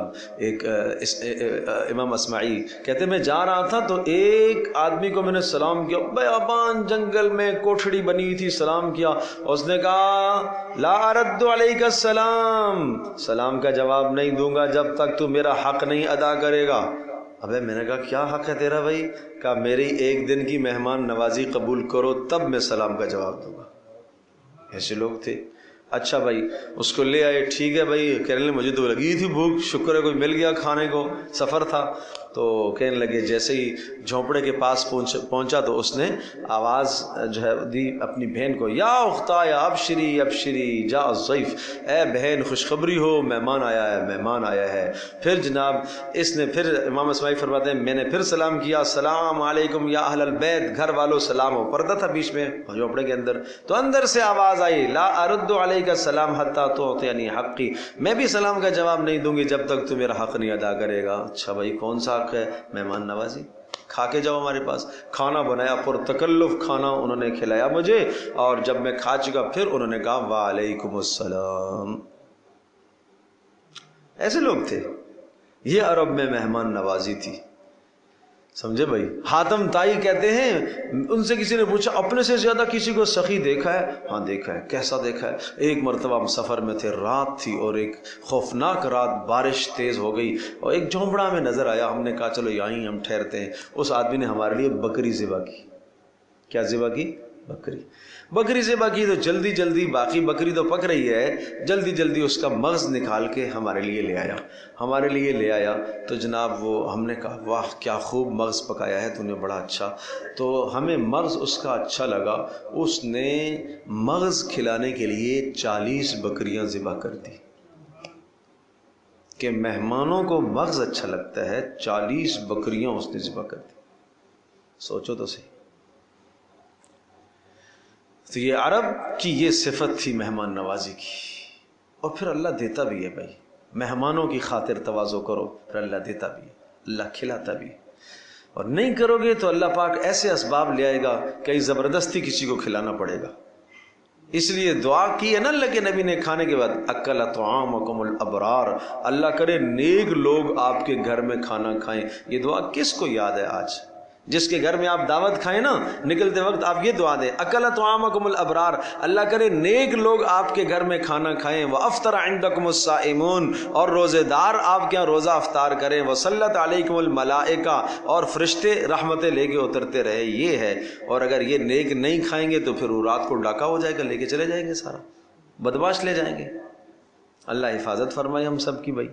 A: امام اصمعی کہتے میں جا رہا تھا تو ایک آدمی کو میں نے سلام کیا، بیابان جنگل میں کوٹھڑی بنی ہوئی تھی، سلام کیا، اس نے کہا لا ارد علیک السلام، سلام کا جواب نہیں دوں گا جب تک تو میرا حق نہیں ادا کرے گا۔ ابے میں نے کہا کیا حق ہے تیرا بھائی؟ کہا میری ایک دن کی مہمان نوازی قبول کرو تب میں سلام کا جواب دوں گا۔ ایسے لوگ تھے، اچھا بھائی اس کو لے آئے، ٹھیک ہے بھائی، کہنے لگے مجھے تو لگی تھی بھوک، شکر ہے کوئی مل گیا کھانے کو، سفر تھا۔ تو کہنے لگے جیسے ہی جھونپڑے کے پاس پہنچا تو اس نے آواز جو ہے دی اپنی بہن کو، یا اختہ یا ابشری ابشری جاء الضیف، اے بہن خوشخبری ہو، مہمان آیا ہے، مہمان آیا ہے۔ پھر جناب اس نے پھر امام اسماعیل فرماتے ہیں میں نے پھر سلام کیا، السلام علیکم یا اہل البیت، گھر والوں سلام ہو۔ پردہ تھا بیچ میں جھونپڑے کے اندر، تو اندر سے آواز آئی، لا ارد علیک السلام حتی تعطینی حقی، میں بھی سلام کا جواب نہیں دوں گی جب تک تو میرا حق نہیں ادا کرے گا۔ اچھا بھائی کون سا حق ہے؟ مہمان نوازی، کھا کے جاؤ ہمارے پاس۔ کھانا بنایا، پر تکلف کھانا انہوں نے کھلایا مجھے، اور جب میں کھا چکا پھر انہوں نے کہا وعلیکم السلام۔ ایسے لوگ تھے، یہ عرب میں مہمان نوازی تھی، سمجھے بھائی۔ حاتم طائی کہتے ہیں ان سے کسی نے پوچھا اپنے سے زیادہ کسی کو سخی دیکھا ہے؟ ہاں دیکھا ہے۔ کیسا دیکھا ہے؟ ایک مرتبہ ہم سفر میں تھے، رات تھی اور ایک خوفناک رات، بارش تیز ہو گئی اور ایک جھونپڑا میں نظر آیا، ہم نے کہا چلو یہیں ہم ٹھہرتے ہیں۔ اس آدمی نے ہمارے لیے بکری ذبح کی۔ کیا ذبح کی؟ بکری ذبح کی۔ تو جلدی جلدی، باقی بکری تو پک رہی ہے، جلدی جلدی اس کا مغز نکال کے ہمارے لیے لے آیا۔ تو جناب وہ ہم نے کہا واہ کیا خوب مغز پکایا ہے تو نے، بڑا اچھا۔ تو ہمیں مغز اس کا اچھا لگا، اس نے مغز کھلانے کے لیے 40 بکریاں ذبح کر دی۔ کہ مہمانوں کو مغز اچھا لگتا ہے، 40 بکریاں اس نے ذبح کر دی۔ سوچو تو صحیح۔ تو یہ عرب کی یہ صفت تھی مہمان نوازی کی، اور پھر اللہ دیتا بھی ہے بھائی، مہمانوں کی خاطر تواضع کرو پھر اللہ دیتا بھی ہے، اللہ کھلاتا بھی ہے، اور نہیں کرو گے تو اللہ پاک ایسے اسباب لے آئے گا کہ زبردستی کسی کو کھلانا پڑے گا۔ اس لیے دعا کی ہے نا اللہ کے نبی نے کھانے کے بعد، اکل طعامکم الابرار، اللہ کرے نیک لوگ آپ کے گھر میں کھانا کھائیں۔ یہ دعا کس کو یاد ہے آج؟ جس کے گھر میں آپ دعوت کھائیں نا، نکلتے وقت آپ یہ دعا دیں، اکل طعامکم الابرار، اللہ کرے نیک لوگ آپ کے گھر میں کھانا کھائیں، وافطر عندکم الصائمون، اور روزے دار آپ کے یہاں روزہ افطار کریں، وصلت علیکم الملائکہ، اور فرشتے رحمتیں لے کے اترتے رہے۔ یہ ہے، اور اگر یہ نیک نہیں کھائیں گے تو پھر وہ رات کو ڈاکہ ہو جائے گا، لے کے چلے جائیں گے، سارا بدمعاش لے جائیں گے۔ اللہ حفاظت فرمائے ہم سب کی بھائی۔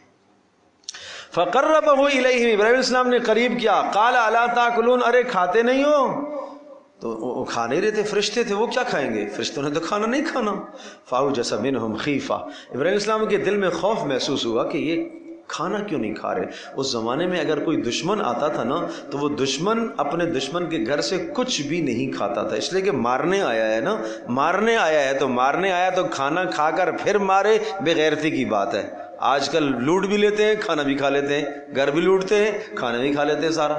A: فقربہ الیہم، ابراہیم علیہ السلام نے قریب کیا، قال الا تاکلون، ارے کھاتے نہیں ہو؟ تو وہ کھا نہیں رہے تھے، فرشتے تھے، وہ کیا کھائیں گے؟ فرشتوں نے تو کھانا نہیں کھانا۔ فاوجس منہم خیفہ، ابراہیم علیہ السلام کے دل میں خوف محسوس ہوا کہ یہ کھانا کیوں نہیں کھا رہے۔ اس زمانے میں اگر کوئی دشمن آتا تھا نا تو وہ دشمن اپنے دشمن کے گھر سے کچھ بھی نہیں کھاتا تھا، اس لیے کہ مارنے آیا ہے نا، مارنے آیا تو کھانا کھا کر پھر مارے، بے غیرتی کی بات ہے۔ آج کل لوٹ بھی لیتے ہیں، کھانا بھی کھا لیتے ہیں، گھر بھی لوٹتے ہیں، کھانا بھی کھا لیتے ہیں سارا۔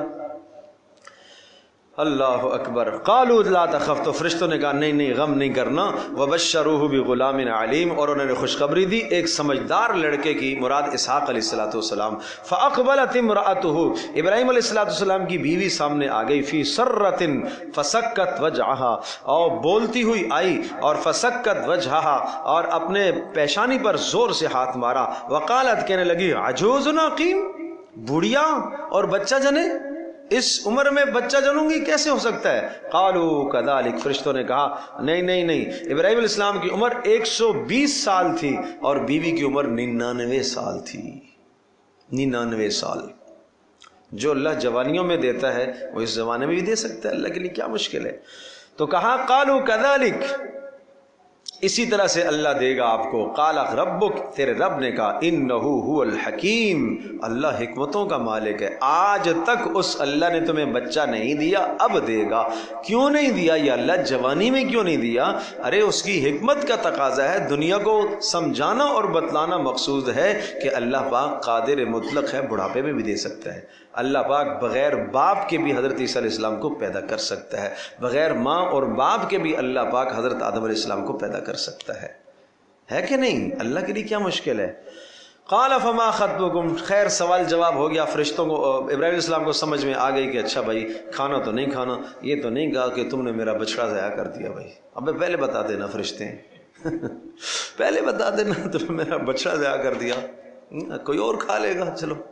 A: اللہ اکبر۔ قالوا لا تخف، تو فرشتوں نے کہا نہیں نہیں غم نہیں کرنا، وبشروہ بغلام علیم، اور انہوں نے خوشخبری دی ایک سمجھدار لڑکے کی، مراد اسحاق علیہ الصلوۃ والسلام۔ فاقبلت امرأتہ، ابراہیم علیہ الصلوۃ والسلام کی بیوی سامنے آ گئی، فی سرۃ فسکت وجہها، اور بولتی ہوئی آئی، اور فسکت وجہها، اور اپنے پیشانی پر زور سے ہاتھ مارا، وقالت، کہنے لگی، عجوز عقیم، بوڑھیا اور بچہ جنے، اس عمر میں بچہ جنوں گی کیسے ہو سکتا ہے؟ قالوا کذالک، فرشتوں نے کہا نہیں نہیں نہیں، ابراہیم علیہ السلام کی عمر 120 سال تھی اور بیوی کی عمر 99 سال تھی۔ 99 سال، جو اللہ جوانیوں میں دیتا ہے وہ اس زمانے میں بھی دے سکتا ہے، اللہ کے لیے کیا مشکل ہے۔ تو کہا قالوا کذالک، اسی طرح سے اللہ دے گا آپ کو۔ قال ربک، تیرے رب نے کہا، انہ هو الحکیم، اللہ حکمتوں کا مالک ہے، آج تک اس اللہ نے تمہیں بچہ نہیں دیا، اب دے گا۔ کیوں نہیں دیا یا اللہ؟ جوانی میں کیوں نہیں دیا؟ ارے اس کی حکمت کا تقاضا ہے، دنیا کو سمجھانا اور بتلانا مقصود ہے کہ اللہ پاک قادر مطلق ہے، بڑھاپے میں بھی دے سکتا ہے۔ اللہ پاک بغیر باپ کے بھی حضرت عیسیٰ علیہ السلام کو پیدا کر سکتا ہے، بغیر ماں اور باپ کے بھی اللہ پاک حضرت آدم علیہ السلام کو پیدا کر سکتا ہے کہ نہیں؟ اللہ کے لیے کیا مشکل ہے۔ قال فما خطبکم، خیر سوال جواب ہو گیا، فرشتوں کو، ابراہیم علیہ السلام کو سمجھ میں آ گئی کہ اچھا بھائی کھانا تو نہیں کھانا، یہ تو نہیں کہا کہ تم نے میرا بچڑا ضائع کر دیا۔ بھائی ابے پہلے بتا دینا فرشتے پہلے بتا دینا تم نے میرا بچڑا ضائع کر دیا، کوئی اور کھا لے گا، چلو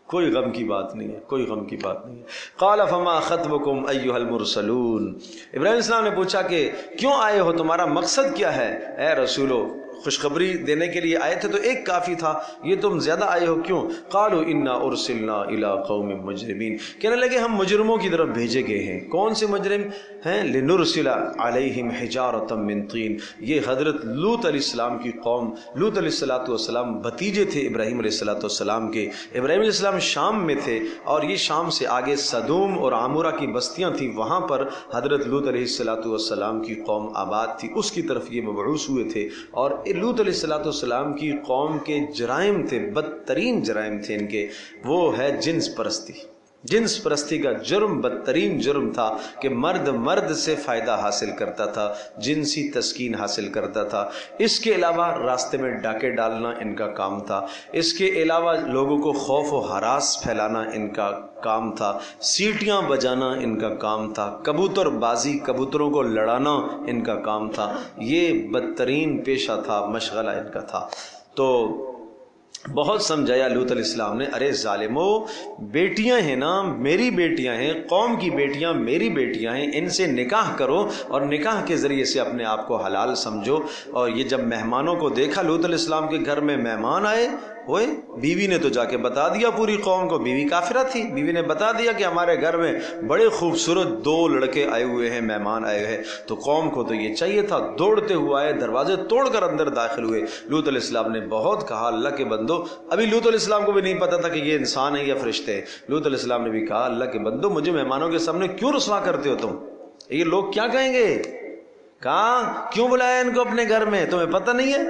A: کوئی غم کی بات نہیں ہے، کوئی غم کی بات نہیں ہے۔ قال فما خطبکم ایھا المرسلون، ابراہیم علیہ السلام نے پوچھا کہ کیوں آئے ہو، تمہارا مقصد کیا ہے؟ اے رسولو، خوشخبری دینے کے لیے آئے تھے تو ایک کافی تھا، یہ تم زیادہ آئے ہو کیوں؟ قالوا انا ارسلنا الی قوم مجرمین، کہنے لگے ہم مجرموں کی طرف بھیجے گئے ہیں۔ کون سے مجرم ہیں؟ لنرسل علیہم حجارۃ من طین، یہ حضرت لوط علیہ السلام کی قوم، لوط علیہ السلام بھتیجے تھے ابراہیم علیہ السلام کے۔ ابراہیم علیہ السلام شام میں تھے اور یہ شام سے آگے صدوم اور عامورہ کی بستیاں تھیں، وہاں پر حضرت لوط علیہ السلام کی قوم آباد تھی، اس کی طرف یہ مبعوث ہوئے تھے۔ اور لوط علیہ السلام کی قوم کے جرائم تھے، بدترین جرائم تھے ان کے، وہ ہے جنس پرستی۔ جنس پرستی کا جرم بدترین جرم تھا کہ مرد سے فائدہ حاصل کرتا تھا، جنسی تسکین حاصل کرتا تھا۔ اس کے علاوہ راستے میں ڈاکے ڈالنا ان کا کام تھا، اس کے علاوہ لوگوں کو خوف و ہراس پھیلانا ان کا کام تھا، سیٹیاں بجانا ان کا کام تھا، کبوتر بازی، کبوتروں کو لڑانا ان کا کام تھا۔ یہ بدترین پیشہ تھا، مشغلہ ان کا تھا۔ تو بہت سمجھایا لوط علیہ السلام نے، ارے ظالمو، بیٹیاں ہیں نا، میری بیٹیاں ہیں، قوم کی بیٹیاں میری بیٹیاں ہیں، ان سے نکاح کرو اور نکاح کے ذریعے سے اپنے آپ کو حلال سمجھو۔ اور یہ جب مہمانوں کو دیکھا، لوط علیہ السلام کے گھر میں مہمان آئے ہوئے، بیوی نے تو جا کے بتا دیا پوری قوم کو، بیوی کافرہ تھی، بیوی نے بتا دیا کہ ہمارے گھر میں بڑے خوبصورت 2 لڑکے آئے ہوئے ہیں، مہمان آئے ہوئے ہیں۔ تو قوم کو تو یہ چاہیے تھا، دوڑتے ہوئے آئے، دروازے توڑ کر اندر داخل ہوئے۔ لوط علیہ السلام نے بہت کہا، اللہ کے بندو، ابھی لوط علیہ السلام کو بھی نہیں پتا تھا کہ یہ انسان ہے یا فرشتے ہیں۔ لوط علیہ السلام نے بھی کہا، اللہ کے بندو، مجھے مہمانوں کے سامنے کیوں رسوا کرتے ہو تم؟ یہ لوگ کیا کہیں گے؟ کہاں کیوں بلایا ان کو اپنے گھر میں؟ تمہیں پتہ نہیں ہے؟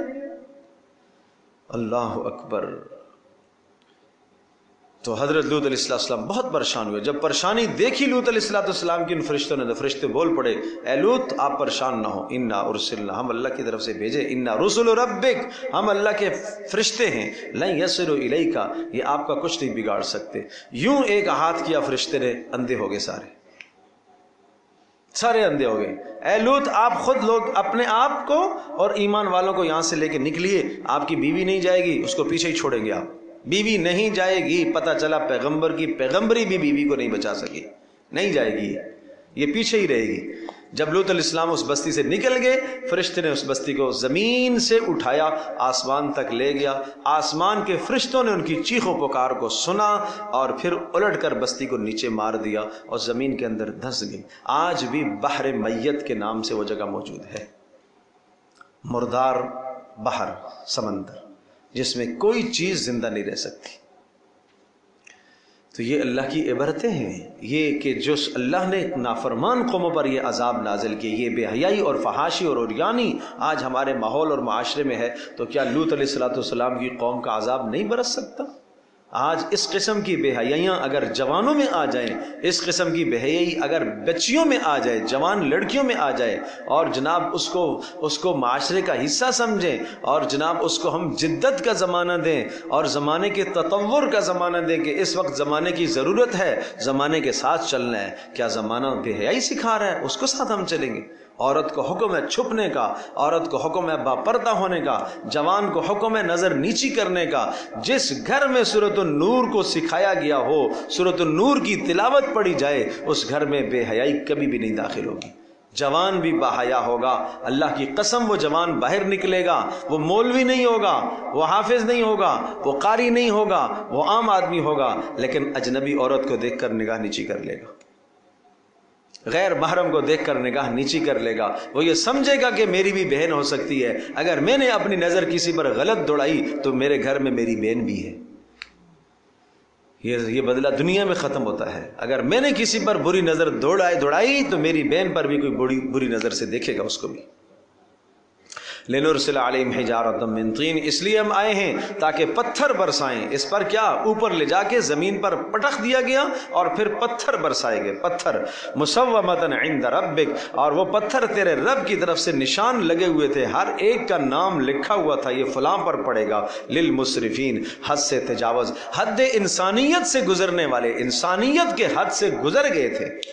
A: اللہ اکبر۔ تو حضرت لوط علیہ السلام بہت پریشان ہوئے۔ جب پریشانی دیکھی لوط علیہ السلام کی ان فرشتوں نے، تو فرشتے بول پڑے، اے لوط آپ پریشان نہ ہو، انا ارسلنا، ہم اللہ کی طرف سے بھیجے، انا رسل ربک، ہم اللہ کے فرشتے ہیں، لن یصلوا الیک، یہ آپ کا کچھ نہیں بگاڑ سکتے۔ یوں ایک ہاتھ کیا فرشتے نے، اندھے ہو گئے، سارے اندھے ہو گئے۔ اے لوط آپ خود لوگ اپنے آپ کو اور ایمان والوں کو یہاں سے لے کے نکلیے، آپ کی بیوی نہیں جائے گی، اس کو پیچھے ہی چھوڑیں گے آپ، بیوی نہیں جائے گی۔ پتہ چلا پیغمبر کی پیغمبری بھی بیوی کو نہیں بچا سکی، نہیں جائے گی، یہ پیچھے ہی رہے گی۔ جب لوط علیہ السلام اس بستی سے نکل گئے، فرشتے نے اس بستی کو زمین سے اٹھایا، آسمان تک لے گیا۔ آسمان کے فرشتوں نے ان کی چیخ و پکار کو سنا اور پھر الٹ کر بستی کو نیچے مار دیا اور زمین کے اندر دھس گئی۔ آج بھی بحر میت کے نام سے وہ جگہ موجود ہے، مردار بحر، سمندر، جس میں کوئی چیز زندہ نہیں رہ سکتی۔ تو یہ اللہ کی عبرتیں ہیں، یہ کہ جو اللہ نے نافرمان قوموں پر یہ عذاب نازل کیے، یہ بے حیائی اور فحاشی اور عریانی آج ہمارے ماحول اور معاشرے میں ہے، تو کیا لوط علیہ السلام کی قوم کا عذاب نہیں برس سکتا؟ آج اس قسم کی بے حیائیاں اگر جوانوں میں آ جائیں، اس قسم کی بے حیائی اگر بچیوں میں آ جائے، جوان لڑکیوں میں آ جائے، اور جناب اس کو معاشرے کا حصہ سمجھیں، اور جناب اس کو ہم جدت کا زمانہ دیں اور زمانے کے تطور کا زمانہ دیں کہ اس وقت زمانے کی ضرورت ہے، زمانے کے ساتھ چلنا ہے، کیا زمانہ بے حیائی سکھا رہا ہے؟ اس کو ساتھ ہم چلیں گے۔ عورت کو حکم ہے چھپنے کا، عورت کو حکم ہے باپردہ ہونے کا، جوان کو حکم ہے نظر نیچی کرنے کا۔ جس گھر میں سورۃ النور کو سکھایا گیا ہو، سورۃ النور کی تلاوت پڑھی جائے، اس گھر میں بے حیائی کبھی بھی نہیں داخل ہوگی۔ جوان بھی باحیا ہوگا، اللہ کی قسم وہ جوان باہر نکلے گا، وہ مولوی نہیں ہوگا، وہ حافظ نہیں ہوگا، وہ قاری نہیں ہوگا، وہ عام آدمی ہوگا، لیکن اجنبی عورت کو دیکھ کر نگاہ نیچی کر لے گا، غیر محرم کو دیکھ کر نگاہ نیچی کر لے گا۔ وہ یہ سمجھے گا کہ میری بھی بہن ہو سکتی ہے، اگر میں نے اپنی نظر کسی پر غلط دوڑائی تو میرے گھر میں میری بہن بھی ہے۔ یہ بدلہ دنیا میں ختم ہوتا ہے۔ اگر میں نے کسی پر بری نظر دوڑائی تو میری بہن پر بھی کوئی بری نظر سے دیکھے گا، اس کو بھی۔ لنرسل علیہم حجارۃ من طین، اس لیے ہم آئے ہیں تاکہ پتھر برسائیں۔ اس پر کیا اوپر لے جا کے زمین پر پٹخ دیا گیا اور پھر پتھر برسائے گئے، پتھر مسومۃ عند ربک، اور وہ پتھر تیرے رب کی طرف سے نشان لگے ہوئے تھے، ہر ایک کا نام لکھا ہوا تھا، یہ فلاں پر پڑے گا۔ للمسرفین، حد سے تجاوز، حد انسانیت سے گزرنے والے، انسانیت کے حد سے گزر گئے تھے،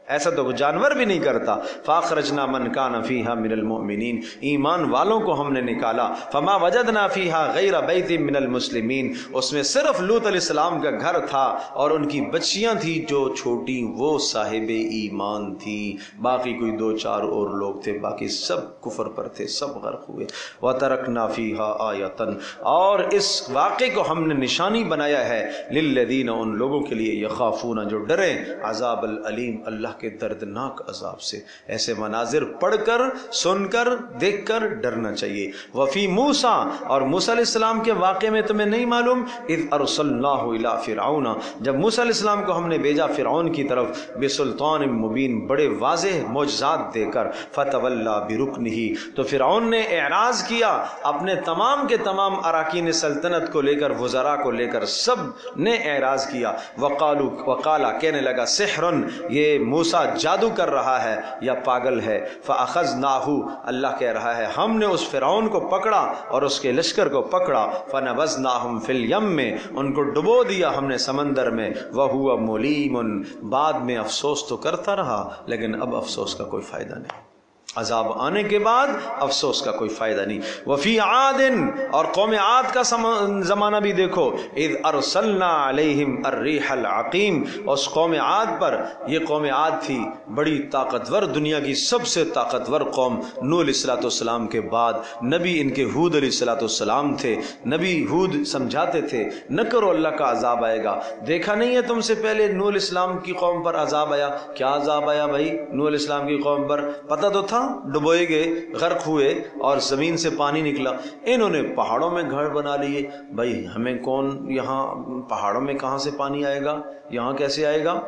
A: ایسا تو جانور بھی نہیں کرتا. فاخرجنا من کان فیہا من المؤمنین، ایمان والوں کو ہم نے نکالا. فما وجدنا فیہا غیر بیت من المسلمین، اس میں صرف لوط علیہ السلام کا گھر تھا اور ان کی بچیاں تھیں جو چھوٹی، وہ صاحب ایمان تھی. باقی کوئی 2-4 اور لوگ تھے، باقی سب کفر پر تھے، سب غرق ہوئے. وترکنا فیہا آیۃ، اور اس واقعے کو ہم نے نشانی بنایا ہے للذین، ان لوگوں کے لیے، یخافون، جو ڈریں، عذاب العلیم، اللہ کے دردناک عذاب سے. ایسے مناظر پڑھ کر، سن کر، دیکھ کر ڈرنا چاہیے. وفی موسیٰ، اور موسیٰ علیہ السلام کے واقعے میں تمہیں نہیں معلوم، اذ ارسلناہ الی فرعون، جب موسیٰ علیہ السلام کو ہم نے بھیجا فرعون کی طرف، بسلطان مبین، بڑے واضح معجزات دے کر. فتولی برکنہ، تو فرعون نے اعراض کیا، اپنے تمام کے تمام اراکین سلطنت کو لے کر، وزراء کو لے کر، سب نے اعراض کیا. وقالا، کہنے لگا، سحر، یہ موسیٰ جادو کر رہا ہے یا پاگل ہے. فاخذناہ، اللہ کہہ رہا ہے ہم نے اس فرعون کو پکڑا اور اس کے لشکر کو پکڑا. فنبذناہم فی الیم، ان کو ڈبو دیا ہم نے سمندر میں. وہو ملیم، بعد میں افسوس تو کرتا رہا لیکن اب افسوس کا کوئی فائدہ نہیں، عذاب آنے کے بعد افسوس کا کوئی فائدہ نہیں. وفی عاد، اور قوم عاد کا زمانہ بھی دیکھو. اذ ارسلنا علیہم الریح العقیم، اس قوم عاد پر، یہ قوم عاد تھی بڑی طاقتور، دنیا کی سب سے طاقتور قوم. نوح علیہ السلام کے بعد نبی ان کے ہود علیہ السلام تھے. نبی ہود سمجھاتے تھے نہ کرو، اللہ کا عذاب آئے گا. دیکھا نہیں ہے تم سے پہلے نوح علیہ السلام کی قوم پر عذاب آیا؟ کیا عذاب آیا بھائی نوح علیہ السلام کی قوم پر؟ پتہ تو تھا، ڈبوئے گئے، غرق ہوئے اور زمین سے پانی نکلا. انہوں نے پہاڑوں میں گھر بنا لیے. بھائی ہمیں کون، یہاں پہاڑوں میں کہاں سے پانی آئے گا، یہاں کیسے آئے گا؟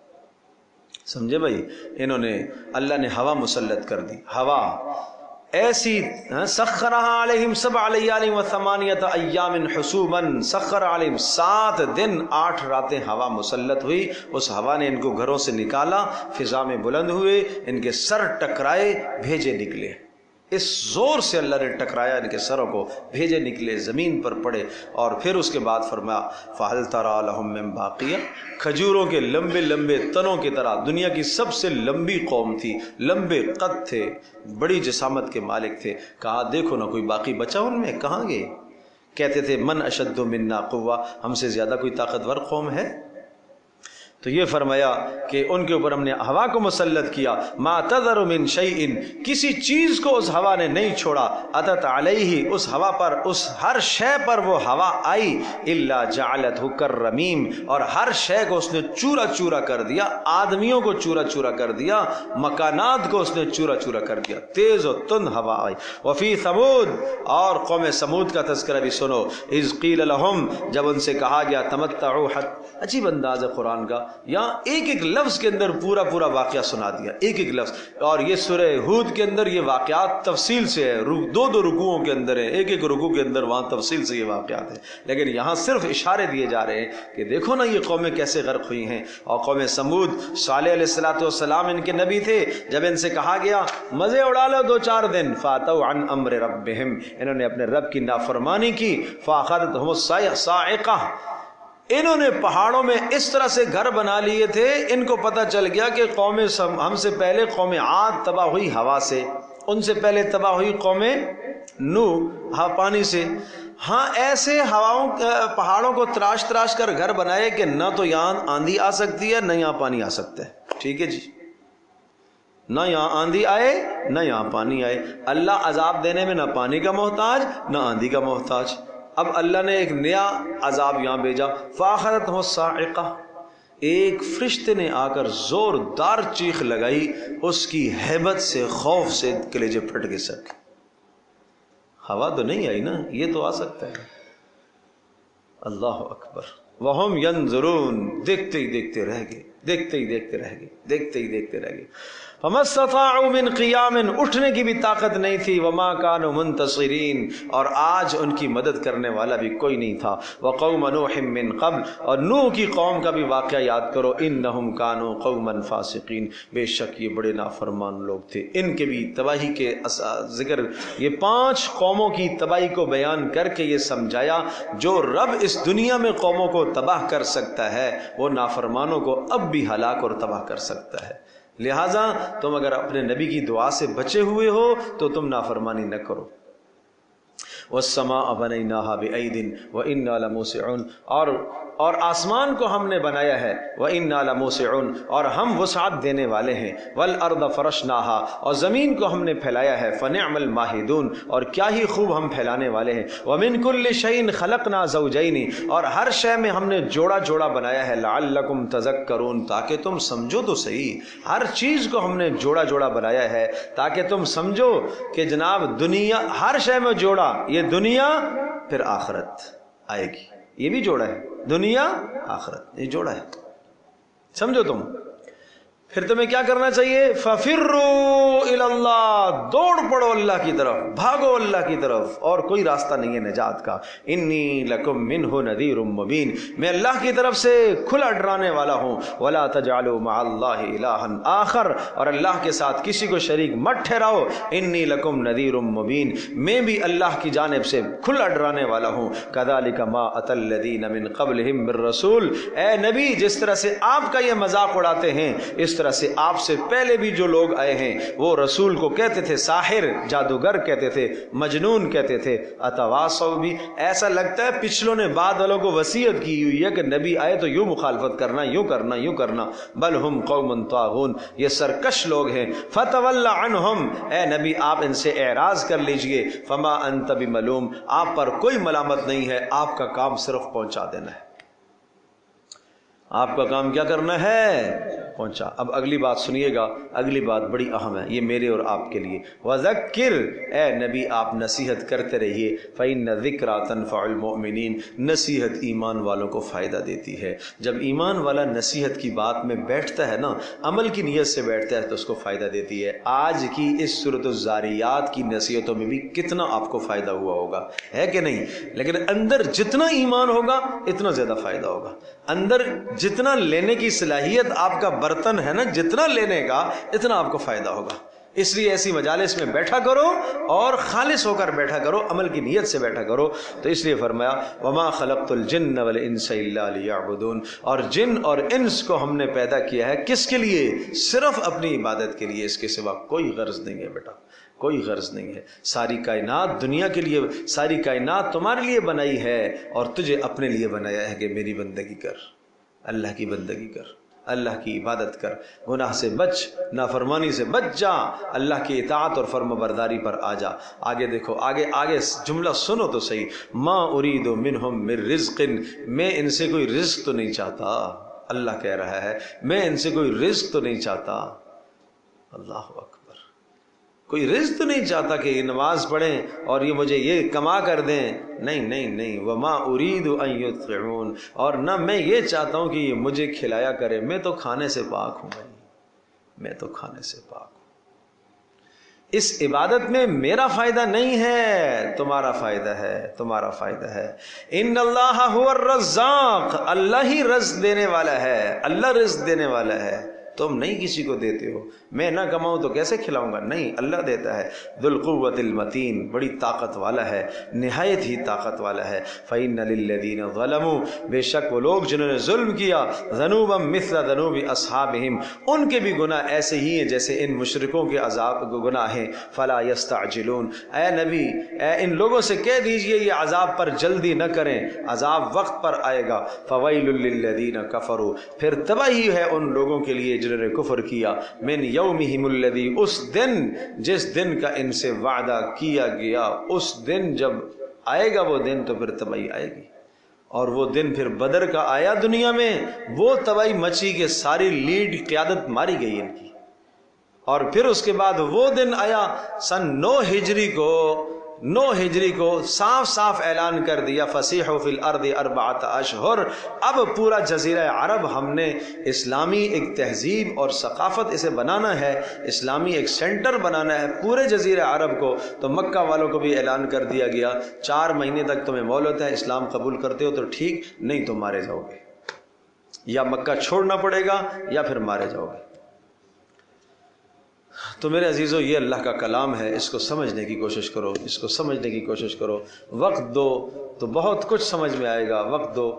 A: سمجھے بھائی؟ انہوں نے، اللہ نے ہوا مسلط کر دی. ہوا ایسی، سخرها علیہم 7 لیال و 8 ایام حسوبا، سخر علیہم 7 دن 8 راتیں ہوا مسلط ہوئی. اس ہوا نے ان کو گھروں سے نکالا، فضا میں بلند ہوئے، ان کے سر ٹکرائے، بھیجے نکلے. اس زور سے اللہ نے ٹکرایا ان کے سروں کو، بھیجے نکلے، زمین پر پڑے. اور پھر اس کے بعد فرمایا فَهَلْ تَرَىٰ لَهُم مِّن بَاقِيَةٍ، کھجوروں کے لمبے لمبے تنوں کی طرح، دنیا کی سب سے لمبی قوم تھی، لمبے قد تھے، بڑی جسامت کے مالک تھے. کہا دیکھو نا کوئی باقی بچا ان میں؟ کہاں گئے؟ کہتے تھے من اشد منا قوہ، ہم سے زیادہ کوئی طاقتور قوم ہے؟ تو یہ فرمایا کہ ان کے اوپر ہم نے ہوا کو مسلط کیا. ما تذر من شیء، کسی چیز کو اس ہوا نے نہیں چھوڑا. اتت علیہ، اس ہوا پر، اس ہر شے پر وہ ہوا آئی. الا جعلتہ کالرمیم، اور ہر شے کو اس نے چورا چورا کر دیا، آدمیوں کو چورا چورا کر دیا، مکانات کو اس نے چورا چورا کر دیا. تیز و تند ہوا آئی. وفی ثمود، اور قوم ثمود کا تذکرہ بھی سنو. اذ قیل لہم، جب ان سے کہا گیا تمتعوا، عجیب انداز ہے قرآن کا، یہاں ایک ایک لفظ کے اندر پورا پورا واقعہ سنا دیا، ایک ایک لفظ. اور یہ سورہ ہود کے اندر یہ واقعات تفصیل سے ہے، 2 رکوعوں کے اندر ہے، ایک ایک رکوع کے اندر وہاں تفصیل سے یہ واقعات ہیں. لیکن یہاں صرف اشارے دیے جا رہے ہیں کہ دیکھو نا یہ قومیں کیسے غرق ہوئی ہیں. اور قوم سمود، صالح علیہ السلام ان کے نبی تھے. جب ان سے کہا گیا مزے اڑا لو 2-4 دن، فاتوا عن امر ربہم، انہوں نے اپنے رب کی نافرمانی کی. فاخذتہم الصاعقہ، انہوں نے پہاڑوں میں اس طرح سے گھر بنا لیے تھے. ان کو پتہ چل گیا کہ قوم ہم سے پہلے قوم عاد تباہ ہوئی ہوا سے، ان سے پہلے تباہ ہوئی قوم نوح پانی سے. ہاں ایسے ہواؤں، پہاڑوں کو تراش تراش کر گھر بنائے کہ نہ تو یہاں آندھی آ سکتی ہے، نہ یہاں پانی آ سکتا ہے. ٹھیک ہے جی، نہ یہاں آندھی آئے نہ یہاں پانی آئے. اللہ عذاب دینے میں نہ پانی کا محتاج نہ آندھی کا محتاج. اب اللہ نے ایک نیا عذاب یہاں بھیجا. فاخذتہم الصاعقہ، ایک فرشتے نے آ کر زوردار چیخ لگائی، اس کی ہیبت سے، خوف سے کلیجے پھٹ گئے سب. ہوا تو نہیں آئی نا، یہ تو آ سکتا ہے. اللہ اکبر. وہم ینظرون، دیکھتے ہی دیکھتے رہ گئے، دیکھتے ہی دیکھتے رہ گئے، دیکھتے ہی دیکھتے رہ گئے. فما استطاعوا من قیام، اٹھنے کی بھی طاقت نہیں تھی. وما كانوا منتصرین، اور آج ان کی مدد کرنے والا بھی کوئی نہیں تھا. وقوم نوح من قبل، اور نوح کی قوم کا بھی واقعہ یاد کرو. انہم كانوا قوما فاسقین، بے شک یہ بڑے نافرمان لوگ تھے. ان کے بھی تباہی کے ذکر، یہ 5 قوموں کی تباہی کو بیان کر کے یہ سمجھایا جو رب اس دنیا میں قوموں کو تباہ کر سکتا ہے وہ نافرمانوں کو اب بھی ہلاک اور تباہ کر سکتا ہے. لہٰذا تم اگر اپنے نبی کی دعا سے بچے ہوئے ہو تو تم نافرمانی نہ کرو۔ وَالسَّمَاءَ بَنَيْنَاهَا بِأَيْدٍ وَإِنَّا لَمُوسِعُونَ، اور آسمان کو ہم نے بنایا ہے، وَإِنَّا لَمُوسِعُونَ، اور ہم وسعت دینے والے ہیں، وَالْأَرْضَ فَرَشْنَاهَا، اور زمین کو ہم نے پھیلایا ہے، فَنِعْمَ الْمَاهِدُونَ، اور کیا ہی خوب ہم پھیلانے والے ہیں، وَمِن كُلِّ شَيْءٍ خَلَقْنَا زَوْجَيْنِ، اور ہر شے میں ہم نے جوڑا جوڑا بنایا ہے، لَعَلَّكُمْ تَذَكَّرُونَ، تاکہ تم سمجھو تو صحیح، ہر چیز کو ہم نے جوڑا جوڑا بنایا ہے تاکہ تم سمجھو کہ جناب دنیا، ہر شے میں جوڑا، یہ دنیا پھر آخرت آئے گی، یہ بھی جوڑا ہے، دنیا آخرت، یہ جوڑا ہے، سمجھو تم۔ پھر تمہیں کیا کرنا چاہیے؟ فَفِرُّوا إِلَى اللَّهِ، دوڑ پڑو اللہ کی طرف، بھاگو اللہ کی طرف، اور کوئی راستہ نہیں ہے نجات کا۔ انی لکم منہ نذیر مبین، میں اللہ کی طرف سے کھلا ڈرانے والا ہوں۔ ولا تجعلوا مع اللہ الہا آخر، اور اللہ کے ساتھ کسی کو شریک مت ٹھہراؤ۔ انی لکم نذیر مبین، میں بھی اللہ کی جانب سے کھلا ڈرانے والا ہوں۔ کذالک ما اتی الذین من قبلہم من رسول، اے نبی جس طرح سے آپ کا یہ مذاق اڑاتے ہیں، اس طرح سے آپ سے پہلے بھی جو لوگ آئے ہیں وہ رسول کو کہتے تھے ساحر، جادوگر کہتے تھے، مجنون کہتے تھے، اتواصوا بھی، ایسا لگتا ہے پچھلوں نے بعد والوں کو وصیت کی ہوئی ہے کہ نبی آئے تو یوں مخالفت کرنا، یوں کرنا، یوں کرنا۔ بل ہم قوم طاغون، یہ سرکش لوگ ہیں۔ فتول عنہم، اے نبی آپ ان سے اعراض کر لیجئے۔ فما انت بملوم، آپ پر کوئی ملامت نہیں ہے، آپ کا کام صرف پہنچا دینا ہے، آپ کا کام کیا کرنا ہے؟ پہنچا۔ اب اگلی بات سنیے گا، اگلی بات بڑی اہم ہے، یہ میرے اور آپ کے لیے۔ وذکر، اے نبی آپ نصیحت کرتے رہیے۔ فإن الذکریٰ تنفع المؤمنین، نصیحت ایمان والوں کو فائدہ دیتی ہے۔ جب ایمان والا نصیحت کی بات میں بیٹھتا ہے نا، عمل کی نیت سے بیٹھتا ہے تو اس کو فائدہ دیتی ہے۔ آج کی اس سورۃ الذاریات کی نصیحتوں میں بھی کتنا آپ کو فائدہ ہوا ہوگا، ہے کہ نہیں؟ لیکن اندر جتنا ایمان ہوگا اتنا زیادہ فائدہ ہوگا، اندر جتنا لینے کی صلاحیت آپ کا برتن ہے نا، جتنا لینے کا اتنا آپ کو فائدہ ہوگا۔ اس لیے ایسی مجالس میں بیٹھا کرو اور خالص ہو کر بیٹھا کرو، عمل کی نیت سے بیٹھا کرو۔ تو اس لیے فرمایا وما خلقت الجن والانس الا لیعبدون، اور جن اور انس کو ہم نے پیدا کیا ہے کس کے لیے؟ صرف اپنی عبادت کے لیے، اس کے سوا کوئی غرض نہیں ہے بیٹا، کوئی غرض نہیں ہے۔ ساری کائنات دنیا کے لیے، ساری کائنات تمہارے لیے بنائی ہے اور تجھے اپنے لیے بنایا ہے کہ میری بندگی کر، اللہ کی بندگی کر، اللہ کی عبادت کر، گناہ سے بچ، نافرمانی سے بچ جا، اللہ کی اطاعت اور فرما برداری پر آ جا۔ آگے دیکھو، آگے جملہ سنو تو صحیح۔ ما ارید منہم من رزق، میں ان سے کوئی رزق تو نہیں چاہتا، اللہ کہہ رہا ہے میں ان سے کوئی رزق تو نہیں چاہتا۔ اللہ اکبر، کوئی رزق تو نہیں چاہتا کہ یہ نماز پڑھیں اور یہ مجھے یہ کما کر دیں، نہیں نہیں نہیں۔ وما ارید ان یطعمون، اور نہ میں یہ چاہتا ہوں کہ یہ مجھے کھلایا کرے، میں تو کھانے سے پاک ہوں بھائی، میں تو کھانے سے پاک ہوں۔ اس عبادت میں میرا فائدہ نہیں ہے، تمہارا فائدہ ہے، تمہارا فائدہ ہے۔ ان اللہ هو الرزاق، اللہ ہی رزق دینے والا ہے، اللہ رزق دینے والا ہے، تم نہیں کسی کو دیتے ہو۔ میں نہ کماؤں تو کیسے کھلاؤں گا؟ نہیں، اللہ دیتا ہے۔ ذو القوۃ المتین، بڑی طاقت والا ہے، نہایت ہی طاقت والا ہے۔ فإن للذین ظلموا، بے شک وہ لوگ جنہوں نے ظلم کیا، ذنوبا مثل ذنوب اصحابہم، ان کے بھی گناہ ایسے ہی ہیں جیسے ان مشرکوں کے عذاب گناہ ہیں۔ فلا یستعجلون، اے نبی اے ان لوگوں سے کہہ دیجئے یہ عذاب پر جلدی نہ کریں، عذاب وقت پر آئے گا۔ فویل للذین کفروا، پھر تباہی ہے ان لوگوں کے لیے جنہوں نے کفر کیا۔ من یومہم الذی، اس دن جس دن کا ان سے وعدہ کیا گیا، اس دن جب آئے گا وہ دن تو پھر تباہی آئے گی۔ اور وہ دن پھر بدر کا آیا دنیا میں، وہ تباہی مچی کہ ساری لیڈ قیادت ماری گئی ان کی۔ اور پھر اس کے بعد وہ دن آیا سن 9 ہجری کو صاف صاف اعلان کر دیا فسیحوا فی الارض 4 اشہر، اب پورا جزیرہ عرب ہم نے اسلامی ایک تہذیب اور ثقافت اسے بنانا ہے، اسلامی ایک سینٹر بنانا ہے پورے جزیرہ عرب کو۔ تو مکہ والوں کو بھی اعلان کر دیا گیا 4 مہینے تک تمہیں مہلت ہے، اسلام قبول کرتے ہو تو ٹھیک، نہیں تو مارے جاؤ گے، یا مکہ چھوڑنا پڑے گا یا پھر مارے جاؤ گے۔ تو میرے عزیزو، یہ اللہ کا کلام ہے، اس کو سمجھنے کی کوشش کرو، اس کو سمجھنے کی کوشش کرو۔ وقت دو تو بہت کچھ سمجھ میں آئے گا، وقت دو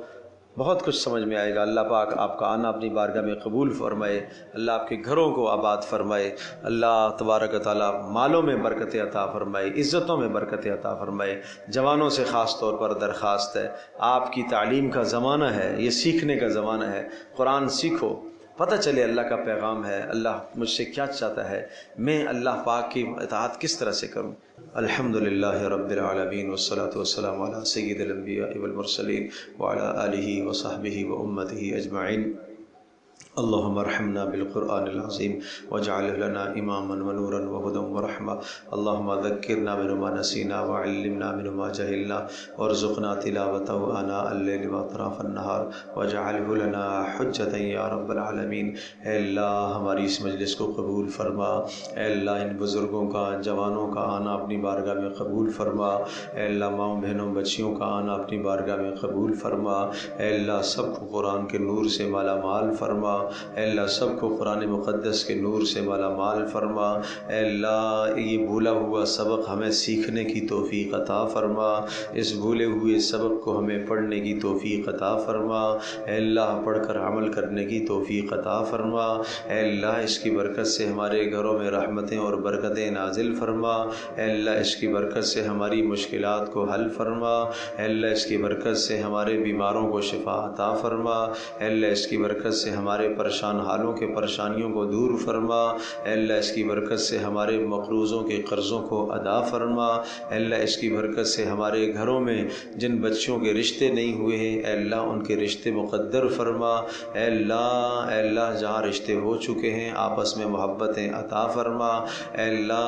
A: بہت کچھ سمجھ میں آئے گا۔ اللہ پاک آپ کا آنا اپنی بارگاہ میں قبول فرمائے، اللہ آپ کے گھروں کو آباد فرمائے، اللہ تبارک و تعالیٰ مالوں میں برکت عطا فرمائے، عزتوں میں برکت عطا فرمائے۔ جوانوں سے خاص طور پر درخواست ہے، آپ کی تعلیم کا زمانہ ہے، یہ سیکھنے کا زمانہ ہے، قرآن سیکھو، پتہ چلے اللہ کا پیغام ہے، اللہ مجھ سے کیا چاہتا ہے، میں اللہ پاک کی اطاعت کس طرح سے کروں۔ الحمدللہ رب العالمین والصلاة والسلام علی سید الانبیاء والمرسلین وعلی آلہ وصحبہ وامتہ اجمعین۔ اللہم ارحمنا بالقرآن العظیم واجعلہ لنا اماما ونورا وہدی ورحمہ۔ اللہم ذکرنا منہ ما نسینا وعلمنا منہ ما جہلنا وارزقنا تلاوتہ آناء اللیل واطراف النہار واجعلہ لنا حجتا یا رب العالمین۔ اے اللہ ہماری اس مجلس کو قبول فرما، اے اللہ ان بزرگوں کا، جوانوں کا آنا اپنی بارگاہ میں قبول فرما، اے اللہ ماؤں بہنوں بچیوں کا آنا اپنی بارگاہ میں قبول فرما، اے اللہ سب کو قرآن کے نور سے مالا مال فرما، اے اللہ سب کو قرآن مقدس کے نور سے مالا مال فرما، اے اللہ یہ بھولا ہوا سبق ہمیں سیکھنے کی توفیق عطا فرما، اس بھولے ہوئے سبق کو ہمیں پڑھنے کی توفیق عطا فرما، اے اللہ پڑھ کر عمل کرنے کی توفیق عطا فرما، اے اللہ اس کی برکت سے ہمارے گھروں میں رحمتیں اور برکتیں نازل فرما، اے اللہ اس کی برکت سے ہماری مشکلات کو حل فرما، اے اللہ اس کی برکت سے ہمارے بیماروں کو شفا عطا فرما، اے اللہ اس کی برکت سے ہمارے پریشان حالوں کے پریشانیوں کو دور فرما، اے اللہ اس کی برکت سے ہمارے مقروضوں کے قرضوں کو ادا فرما، اے اللہ اس کی برکت سے ہمارے گھروں میں جن بچوں کے رشتے نہیں ہوئے ہیں اے اللہ ان کے رشتے مقدر فرما، اے اللہ جہاں رشتے ہو چکے ہیں آپس میں محبتیں عطا فرما، اے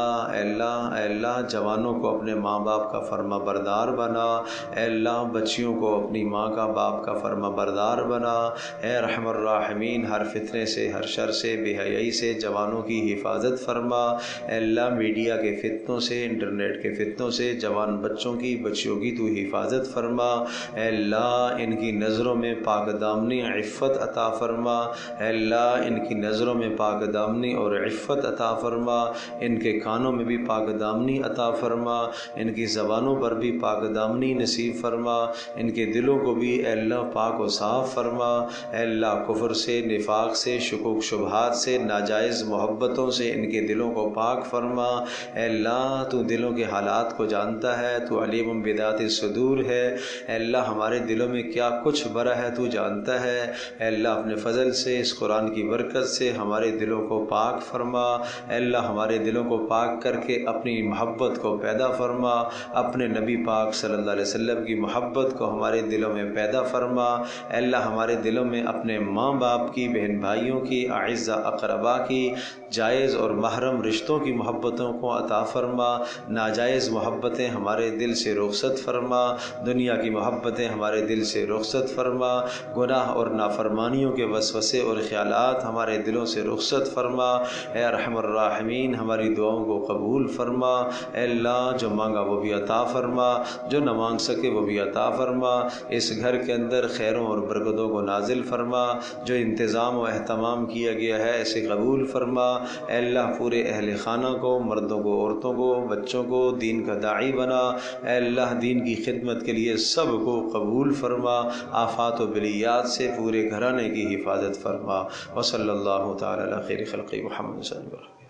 A: اللہ جوانوں کو اپنے ماں باپ کا فرما بردار بنا، اے اللہ بچیوں کو اپنی ماں کا باپ کا فرما بردار بنا، اے رحم الراحمین ہر فتنے سے، ہر شر سے، بے حیائی سے جوانوں کی حفاظت فرما، اے اللہ میڈیا کے فتنوں سے، انٹرنیٹ کے فتنوں سے جوان بچوں کی بچیوں کی تو حفاظت فرما، اے اللہ ان کی نظروں میں پاک دامنی عفت عطا فرما، اے اللہ ان کی نظروں میں پاک دامنی اور عفت عطا فرما، ان کے کانوں میں بھی پاک دامنی عطا فرما، ان کی زبانوں پر بھی پاک دامنی نصیب فرما، ان کے دلوں کو بھی اے اللہ پاک و صاف فرما، اے اللہ کفر سے، نفاق سے، شکوک شبہات سے، ناجائز محبتوں سے ان کے دلوں کو پاک فرما، اے اللہ تو دلوں کے حالات کو جانتا ہے، تو علیم بذات الصدور ہے، اے اللہ ہمارے دلوں میں کیا کچھ بھرا ہے تو جانتا ہے، اے اللہ اپنے فضل سے اس قرآن کی برکت سے ہمارے دلوں کو پاک فرما، اے اللہ ہمارے دلوں کو پاک کر کے اپنی محبت کو پیدا فرما، اپنے نبی پاک صلی اللہ علیہ وسلم کی محبت کو ہمارے دلوں میں پیدا فرما، اے اللہ ہمارے دلوں میں اپنے ماں باپ کی، بہن بھائیوں کی، اعزہ اقربا کی، جائز اور محرم رشتوں کی محبتوں کو عطا فرما، ناجائز محبتیں ہمارے دل سے رخصت فرما، دنیا کی محبتیں ہمارے دل سے رخصت فرما، گناہ اور نافرمانیوں کے وسوسے اور خیالات ہمارے دلوں سے رخصت فرما، اے ارحم الراحمین ہماری دعاؤں کو قبول فرما، اے اللہ جو مانگا وہ بھی عطا فرما، جو نہ مانگ سکے وہ بھی عطا فرما، اس گھر کے اندر خیروں اور برکتوں کو نازل فرما، جو انتظام و اہتمام کیا گیا ہے اسے قبول فرما، اے اللہ پورے اہل خانہ کو، مردوں کو، عورتوں کو، بچوں کو دین کا داعی بنا، اے اللہ دین کی خدمت کے لیے سب کو قبول فرما، آفات و بلیات سے پورے گھرانے کی حفاظت فرما، وصلی اللہ تعالی علی خیر خلق محمد صلی اللہ علیہ وسلم۔